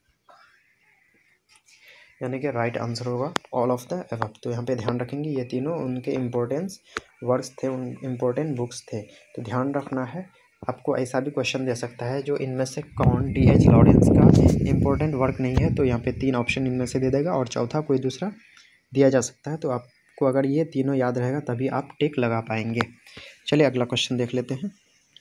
यानी कि राइट आंसर होगा ऑल ऑफ द अबव। तो यहाँ पे ध्यान रखेंगे ये तीनों उनके इम्पोर्टेंस वर्ड्स थे, उन इम्पोर्टेंट बुक्स थे, तो ध्यान रखना है। आपको ऐसा भी क्वेश्चन दे सकता है जो इनमें से कौन D.H. लॉरेंस का इम्पोर्टेंट वर्क नहीं है, तो यहाँ पे 3 ऑप्शन इनमें से दे देगा और चौथा कोई दूसरा दिया जा सकता है। तो आपको अगर ये तीनों याद रहेगा तभी आप टिक लगा पाएंगे। चलिए अगला क्वेश्चन देख लेते हैं।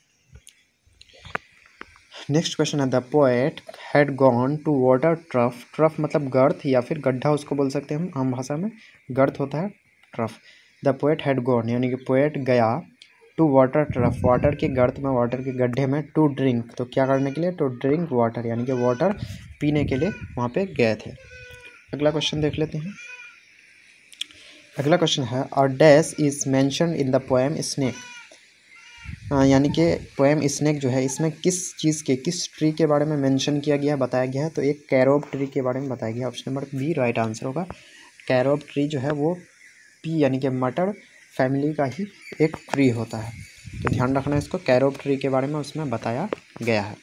नेक्स्ट क्वेश्चन है the poet had gone to water trough. Trough मतलब गर्त या फिर गड्ढा उसको बोल सकते हैं हम आम भाषा में, गर्त होता है trough. The poet had gone यानी कि पोएट गया टू वाटर ट्रफ, वाटर के गर्त में, वाटर के गड्ढे में, टू ड्रिंक तो क्या करने के लिए, टू ड्रिंक वाटर यानी कि वाटर पीने के लिए वहाँ पे गए थे। अगला क्वेश्चन देख लेते हैं। अगला क्वेश्चन है a dash is mentioned in the poem snake, यानी कि पोएम स्नेक जो है इसमें किस चीज़ के, किस ट्री के बारे में मेंशन किया गया है, बताया गया है, तो एक कैरोब ट्री के बारे में बताया गया। Option number B right answer होगा। कैरोब ट्री जो है वो पी यानी कि मटर फैमिली का ही एक ट्री होता है, तो ध्यान रखना इसको, कैरोब ट्री के बारे में उसमें बताया गया है।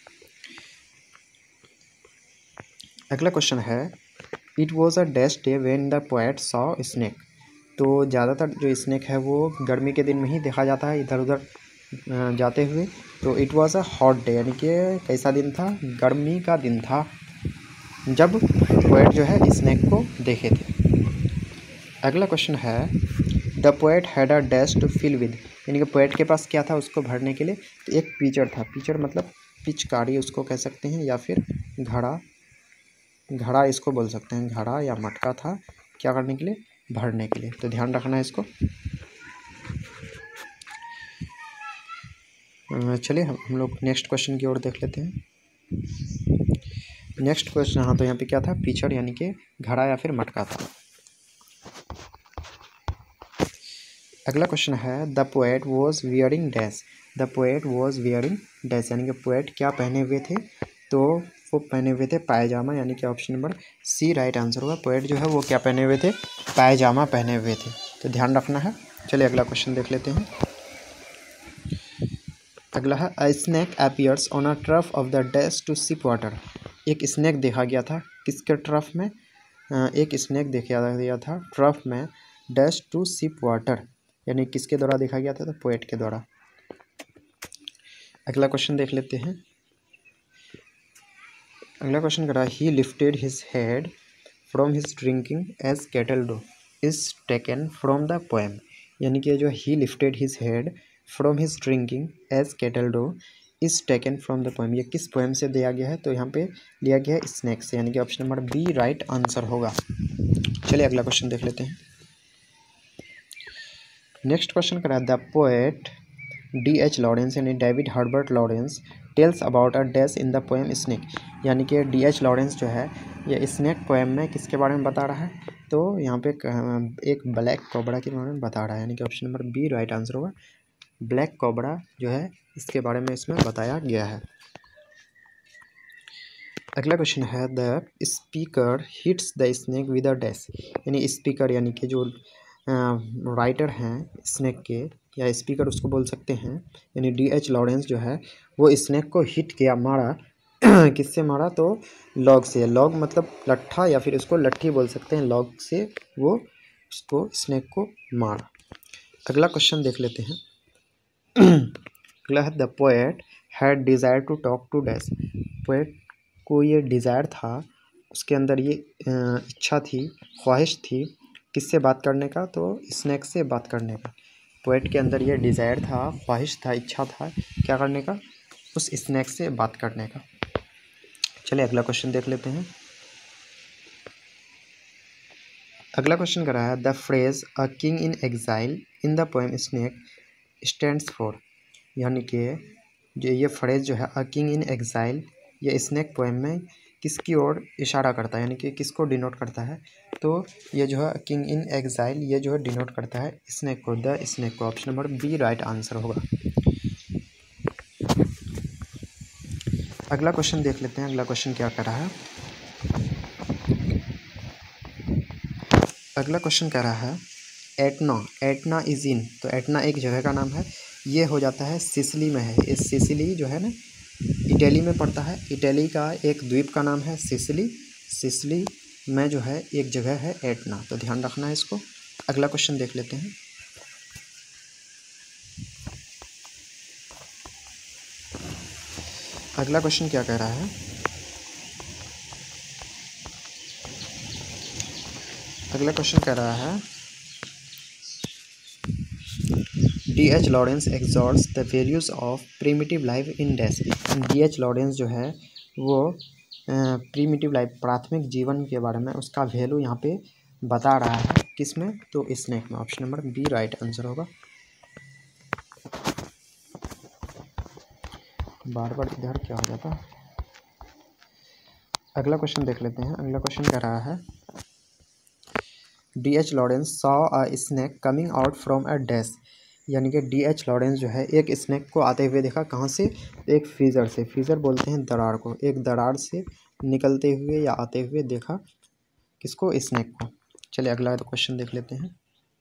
अगला क्वेश्चन है it was a dash day when the poet saw snake, तो ज़्यादातर जो स्नेक है वो गर्मी के दिन में ही देखा जाता है इधर उधर जाते हुए, तो it was a hot day यानी कि कैसा दिन था, गर्मी का दिन था जब पोएट जो है स्नेक को देखे थे। अगला क्वेश्चन है the poet had a dash to fill with, यानी कि पोएट के पास क्या था उसको भरने के लिए, तो एक पिचर था, पिचर मतलब पिचकारी उसको कह सकते हैं, या फिर घड़ा, घड़ा इसको बोल सकते हैं, घड़ा या मटका था, क्या करने के लिए, भरने के लिए, तो ध्यान रखना है इसको। चलिए हम लोग नेक्स्ट क्वेश्चन की ओर देख लेते हैं। नेक्स्ट क्वेश्चन, हाँ तो यहाँ पे क्या था, पिचर यानी कि घड़ा या फिर मटका था। अगला क्वेश्चन है the poet was wearing dash, the poet was wearing dash यानी कि पोएट क्या पहने हुए थे, तो वो पहने हुए थे पायजामा, यानी कि option number C right answer होगा। पोएट जो है वो क्या पहने हुए थे, पायजामा पहने हुए थे, तो ध्यान रखना है। चलिए अगला क्वेश्चन देख लेते हैं। अगला है a snake appears on a trough of the dash to sip water, एक स्नैक देखा गया था किसके ट्रफ में, एक स्नैक देखा गया था ट्रफ में डैश टू सिप वाटर, यानी किसके द्वारा देखा गया था, तो पोएट के द्वारा। अगला क्वेश्चन देख लेते हैं। अगला क्वेश्चन कर रहा है he lifted his head from his drinking as cattle do is taken from the poem, यानी कि जो he lifted his head from his drinking as cattle do is taken from the poem, ये किस poem से दिया गया है, तो यहाँ पे लिया गया है स्नैक से, यानी कि option number B right answer होगा। चलिए अगला क्वेश्चन देख लेते हैं। नेक्स्ट क्वेश्चन करा द पोएट D.H. लॉरेंस यानी David Herbert Lawrence tells about a dash in the poem snake, यानी कि D.H. लॉरेंस जो है ये स्नेक पोएम में किसके बारे में बता रहा है, तो यहाँ पे एक ब्लैक कोबरा के बारे में बता रहा है, यानी कि option number B right answer होगा। ब्लैक कोबरा जो है इसके बारे में इसमें बताया गया है। अगला क्वेश्चन है the speaker hits the snake with a dash, यानी स्पीकर यानी कि जो राइटर हैं स्नेक के, या स्पीकर उसको बोल सकते हैं, यानी D.H. लॉरेंस जो है वो स्नेक को हिट किया, मारा किससे मारा, तो लॉग से, लॉग मतलब लट्ठा या फिर उसको लट्ठी बोल सकते हैं, लॉग से वो उसको स्नेक को मारा। अगला क्वेश्चन देख लेते हैं। अगला है the poet had desire to talk to dash, poet को ये डिज़ायर था, उसके अंदर ये इच्छा थी, ख्वाहिश थी किससे बात करने का, तो स्नेक से बात करने का। पोएट के अंदर ये डिज़ायर था, ख्वाहिश था, इच्छा था क्या करने का, उस स्नेक से बात करने का। चलिए अगला क्वेश्चन देख लेते हैं। अगला क्वेश्चन कर रहा है the phrase a king in exile in the poem snake stands for, यानी कि जो ये फ्रेज जो है अ किंग इन एग्जाइल ये स्नेक पोएम में किसकी ओर इशारा करता है, यानी कि किसको डिनोट करता है, तो ये जो है किंग इन एग्जाइल ये जो है डिनोट करता है स्नेक को, द स्नेक को, option number B right answer होगा। अगला क्वेश्चन देख लेते हैं। अगला क्वेश्चन क्या कर रहा है। अगला क्वेश्चन कह रहा है एटना, एटना इज इन, तो एटना एक जगह का नाम है, ये हो जाता है सिसिली में है। इस सिसिली जो है ना इटली में पड़ता है, इटली का एक द्वीप का नाम है सिसिली। सिसिली में जो है एक जगह है एटना, तो ध्यान रखना है इसको। अगला क्वेश्चन देख लेते हैं। अगला क्वेश्चन क्या कह रहा है, अगला क्वेश्चन कह रहा है D.H. Lawrence exhorts the values of primitive life in dash. D.H. Lawrence जो है वो प्रिमिटिव लाइफ प्राथमिक जीवन के बारे में उसका वैल्यू यहाँ पे बता रहा है, किस में, तो स्नेक में। Option number B right answer होगा। बार बार इधर क्या हो जाता है। अगला क्वेश्चन देख लेते हैं। अगला क्वेश्चन कह रहा है D.H. Lawrence saw a snake coming out from a dash, यानी कि D.H. लॉरेंस जो है एक स्नेक को आते हुए देखा, कहाँ से, एक फीजर से। फीजर बोलते हैं दरार को, एक दरार से निकलते हुए या आते हुए देखा, किसको, स्नेक को। चलिए अगला क्वेश्चन देख लेते हैं।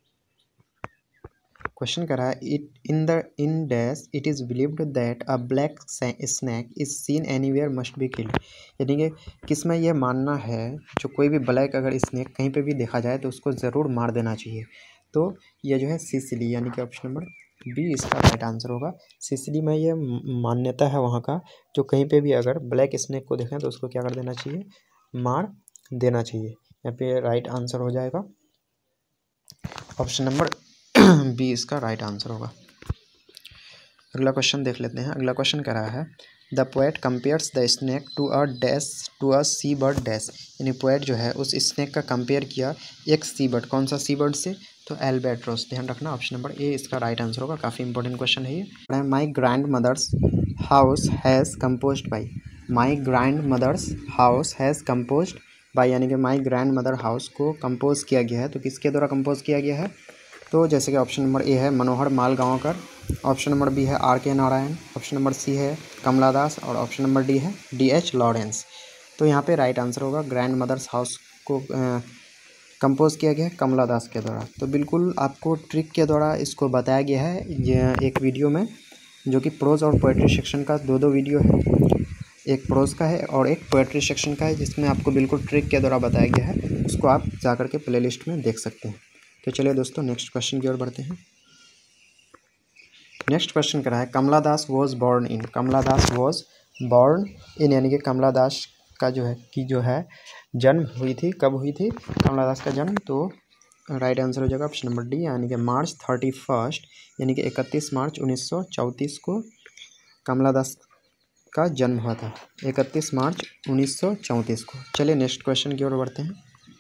क्वेश्चन कर रहा है in dash it is believed that a black snake is seen anywhere must be killed, यानी कि किस में यह मानना है, जो कोई भी ब्लैक अगर स्नैक कहीं पे भी देखा जाए तो उसको ज़रूर मार देना चाहिए, तो यह जो है सिसिली, यानी कि ऑप्शन नंबर बी इसका राइट आंसर होगा। सिसिली में ये मान्यता है वहाँ का, जो कहीं पे भी अगर ब्लैक स्नैक को देखें तो उसको क्या कर देना चाहिए, मार देना चाहिए। यहाँ पे राइट आंसर हो जाएगा ऑप्शन नंबर बी इसका राइट आंसर होगा। अगला क्वेश्चन देख लेते हैं। अगला क्वेश्चन कह रहा है the poet compares the snake to a dash to a sea bird dash, यानी पोएट जो है उस स्नैक का कंपेयर किया एक सी बर्ड, कौन सा सी बर्ड से, तो एल्बेट्रोस। ध्यान रखना ऑप्शन नंबर ए इसका राइट आंसर होगा। काफ़ी इंपॉर्टेंट क्वेश्चन है ये। My grandmother's house has composed by, my grandmother's house has composed by, यानी कि माई ग्रैंड मदर हाउस को कंपोज किया गया है, तो किसके द्वारा कंपोज किया गया है, तो जैसे कि ऑप्शन नंबर ए है Manohar Malgonkar, option number B है R.K. Narayan, option number C है कमला दास और ऑप्शन नंबर डी है D.H. लॉरेंस। तो यहाँ पे राइट आंसर होगा ग्रैंड मदर्स हाउस को कंपोज किया गया है कमला दास के द्वारा। तो बिल्कुल आपको ट्रिक के द्वारा इसको बताया गया है ये एक वीडियो में, जो कि प्रोज और पोएट्री सेक्शन का दो वीडियो है, एक प्रोज का है और एक पोएट्री सेक्शन का है, जिसमें आपको बिल्कुल ट्रिक के द्वारा बताया गया है। उसको आप जाकर के प्लेलिस्ट में देख सकते हैं। तो चलिए दोस्तों नेक्स्ट क्वेश्चन की ओर बढ़ते हैं। नेक्स्ट क्वेश्चन क्या है, Kamala Das was born in, Kamala Das was born in, यानी कि कमला दास का जो है जन्म हुई थी, कब हुई थी कमला दास का जन्म, तो राइट आंसर हो जाएगा ऑप्शन नंबर डी, यानी कि मार्च 31, यानी कि 31 मार्च 1934 को कमला दास का जन्म हुआ था, 31 मार्च 1934 को। चलिए नेक्स्ट क्वेश्चन की ओर बढ़ते हैं।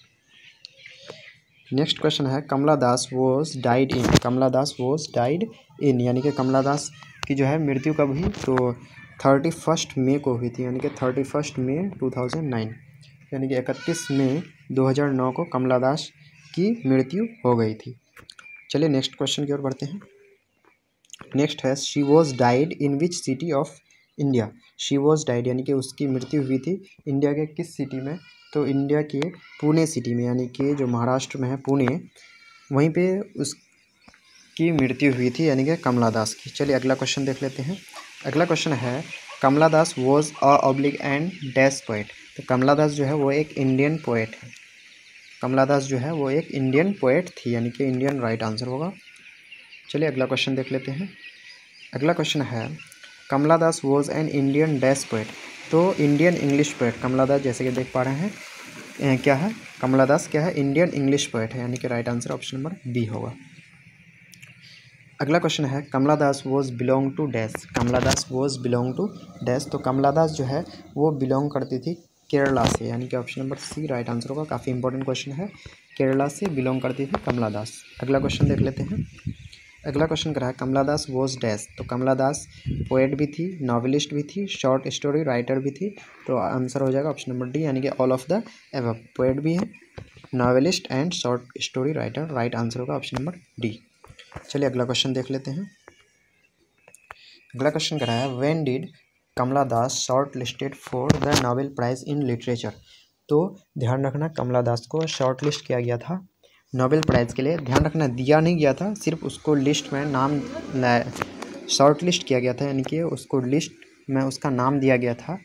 नेक्स्ट क्वेश्चन है Kamala Das was died in, Kamala Das was died in, यानी कि कमला दास की जो है मृत्यु कब हुई, तो 31 मई को हुई थी, यानी कि 31 मई 2009, यानी कि 31 मई 2009 को कमला दास की मृत्यु हो गई थी। चलिए नेक्स्ट क्वेश्चन की ओर बढ़ते हैं। नेक्स्ट है she was died in which city of India, she was died यानी कि उसकी मृत्यु हुई थी इंडिया के किस सिटी में, तो इंडिया के पुणे सिटी में, यानी कि जो महाराष्ट्र में है पुणे, वहीं पे उसकी मृत्यु हुई थी, यानी कि कमला दास की। चलिए अगला क्वेश्चन देख लेते हैं। अगला क्वेश्चन है Kamala Das was a oblique and dash poet, तो कमला दास जो है वो एक इंडियन पोएट है, कमला दास जो है वो एक इंडियन पोएट थी, यानी कि इंडियन राइट आंसर होगा। चलिए अगला क्वेश्चन देख लेते हैं। अगला क्वेश्चन है Kamala Das was an Indian dash poet, तो Indian English poet Kamala Das, जैसे कि देख पा रहे हैं क्या है, कमला दास क्या है, इंडियन इंग्लिश पोएट है, यानी कि right answer option number B होगा। अगला क्वेश्चन है Kamala Das was belong to dash, Kamala Das was belong to dash, तो कमला दास जो है वो बिलोंग करती थी केरला से, यानी कि option number C right answer होगा। काफ़ी इंपॉर्टेंट क्वेश्चन है, केरला से बिलोंग करती थी कमला दास। अगला क्वेश्चन देख लेते हैं। अगला क्वेश्चन कर रहा है कमला दास वॉज डैश, तो कमला दास पोएट भी थी, नॉवेलिस्ट भी थी, शॉर्ट स्टोरी राइटर भी थी, तो आंसर हो जाएगा ऑप्शन नंबर डी, यानी कि all of the above, poet भी है, novelist and short story writer, right answer होगा ऑप्शन नंबर डी। चलिए अगला क्वेश्चन देख लेते हैं। अगला क्वेश्चन कर रहा है when did Kamala Das shortlisted for the Nobel prize in literature, तो ध्यान रखना कमला दास को शॉर्ट लिस्ट किया गया था नोबेल प्राइज़ के लिए, ध्यान रखना दिया नहीं गया था, सिर्फ उसको लिस्ट में नाम शॉर्ट लिस्ट किया गया था, यानी कि उसको लिस्ट में उसका नाम दिया गया था।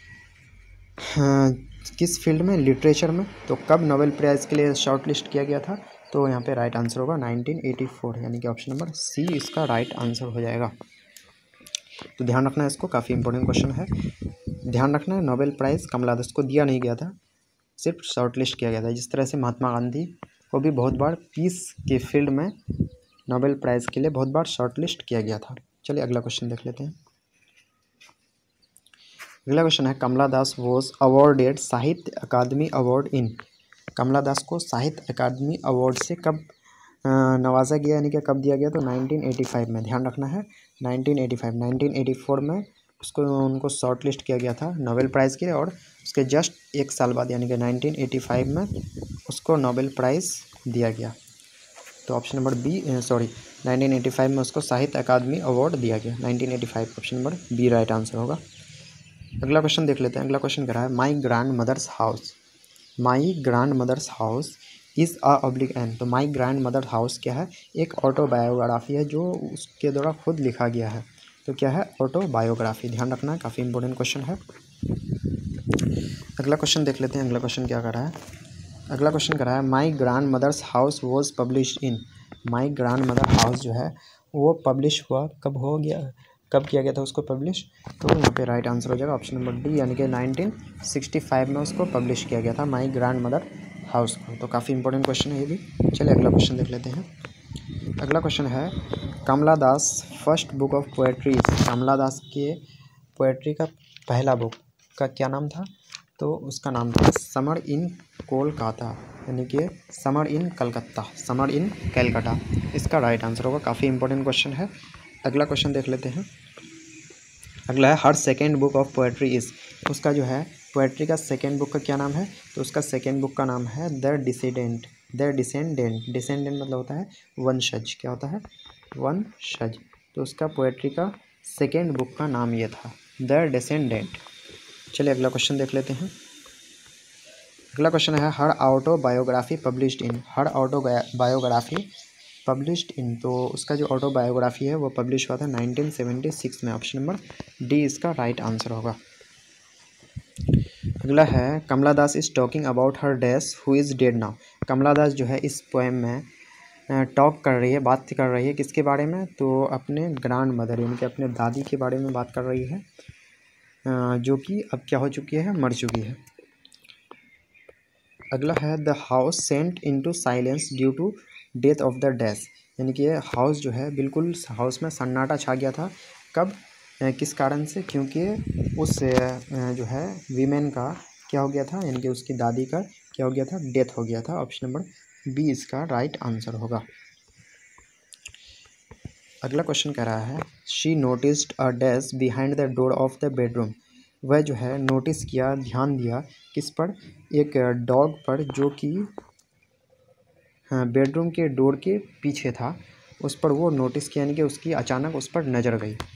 किस फील्ड में? लिटरेचर में। तो कब नोबेल प्राइज़ के लिए शॉर्ट लिस्ट किया गया था? तो यहाँ पे राइट आंसर होगा 1984, यानी कि ऑप्शन नंबर सी इसका राइट आंसर हो जाएगा। तो ध्यान रखना है, इसको काफ़ी इंपॉर्टेंट क्वेश्चन है। ध्यान रखना है, नोबेल प्राइज़ कमला दास को दिया नहीं गया था, सिर्फ शॉर्ट लिस्ट किया गया था। जिस तरह से महात्मा गांधी को भी बहुत बार पीस के फील्ड में नोबेल प्राइज़ के लिए बहुत बार शॉर्ट लिस्ट किया गया था। चलिए अगला क्वेश्चन देख लेते हैं। अगला क्वेश्चन है, Kamala Das was awarded Sahitya Akademi award इन। कमला दास को साहित्य अकादमी अवार्ड से कब नवाजा गया, यानी कि कब दिया गया? तो 1985 में। ध्यान रखना है 1984 में उनको शॉर्ट लिस्ट किया गया था नोबेल प्राइज़ के लिए, और उसके जस्ट एक साल बाद यानी कि 1985 में उसको नोबेल प्राइज़ दिया गया। तो ऑप्शन नंबर बी 1985 में उसको साहित्य अकादमी अवार्ड दिया गया। 1985 option number B right answer होगा। अगला क्वेश्चन देख लेते हैं। अगला क्वेश्चन कह रहा है, my grandmother's house. My grandmother's house is a oblique an. तो माई ग्रैंड मदर हाउस क्या है? एक ऑटोबायोग्राफी है जो उसके द्वारा खुद लिखा गया है। तो क्या है? ऑटोबायोग्राफी। ध्यान रखना है, काफ़ी इंपॉर्टेंट क्वेश्चन है। अगला क्वेश्चन देख लेते हैं। अगला क्वेश्चन क्या कर रहा है? अगला क्वेश्चन कर रहा है, my grandmother's house was publish in. My grandmother house जो है वो पब्लिश हुआ कब हो गया, कब किया गया था उसको पब्लिश? तो यहाँ पे राइट आंसर हो जाएगा ऑप्शन नंबर डी, यानी कि 1965 में उसको पब्लिश किया गया था माई ग्रैंड मदर हाउस को। तो काफ़ी इंपॉर्टेंट क्वेश्चन है ये भी। चलिए अगला क्वेश्चन देख लेते हैं। अगला क्वेश्चन है, Kamala Das first book of poetry. Kamala Das के पोएट्री का पहला बुक का क्या नाम था? तो उसका नाम था समर इन कोलकाता, यानी कि summer in Calcutta, summer in Calcutta. इसका राइट आंसर होगा। काफ़ी इंपॉर्टेंट क्वेश्चन है। अगला क्वेश्चन देख लेते हैं। अगला है, her second book of poetry is. उसका जो है पोएट्री का सेकेंड बुक का क्या नाम है? तो उसका सेकेंड बुक का नाम है the descendant. The descendant, descendant मतलब होता है वंशज। क्या होता है? वंशज। तो उसका पोएट्री का सेकेंड बुक का नाम ये था, द डिसेंडेंट। चलिए अगला क्वेश्चन देख लेते हैं। अगला क्वेश्चन है, her autobiography published in. Her autobiography published in. तो उसका जो ऑटोबायोग्राफी है वो पब्लिश हुआ था 1976 में। ऑप्शन नंबर डी इसका राइट आंसर होगा। अगला है, Kamala Das is talking about her dash who is dead now. Kamala Das जो है इस पोएम में टॉक कर रही है, बात कर रही है किसके बारे में? तो अपने ग्रैंड मदर यानी कि अपने दादी के बारे में बात कर रही है, जो कि अब क्या हो चुकी है? मर चुकी है। अगला है, the house sent into silence due to death of the dash. यानी कि हाउस जो है बिल्कुल हाउस में सन्नाटा छा गया था। कब? किस कारण से? क्योंकि उस जो है वीमेन का क्या हो गया था, यानी कि उसकी दादी का क्या हो गया था? डेथ हो गया था। ऑप्शन नंबर बी इसका राइट आंसर होगा। अगला क्वेश्चन कह रहा है, she noticed a dash behind the door of the bedroom. वह जो है नोटिस किया, ध्यान दिया किस पर? एक डॉग पर, जो कि बेडरूम के डोर के पीछे था। उस पर वो नोटिस किया, यानी कि उसकी अचानक उस पर नज़र गई।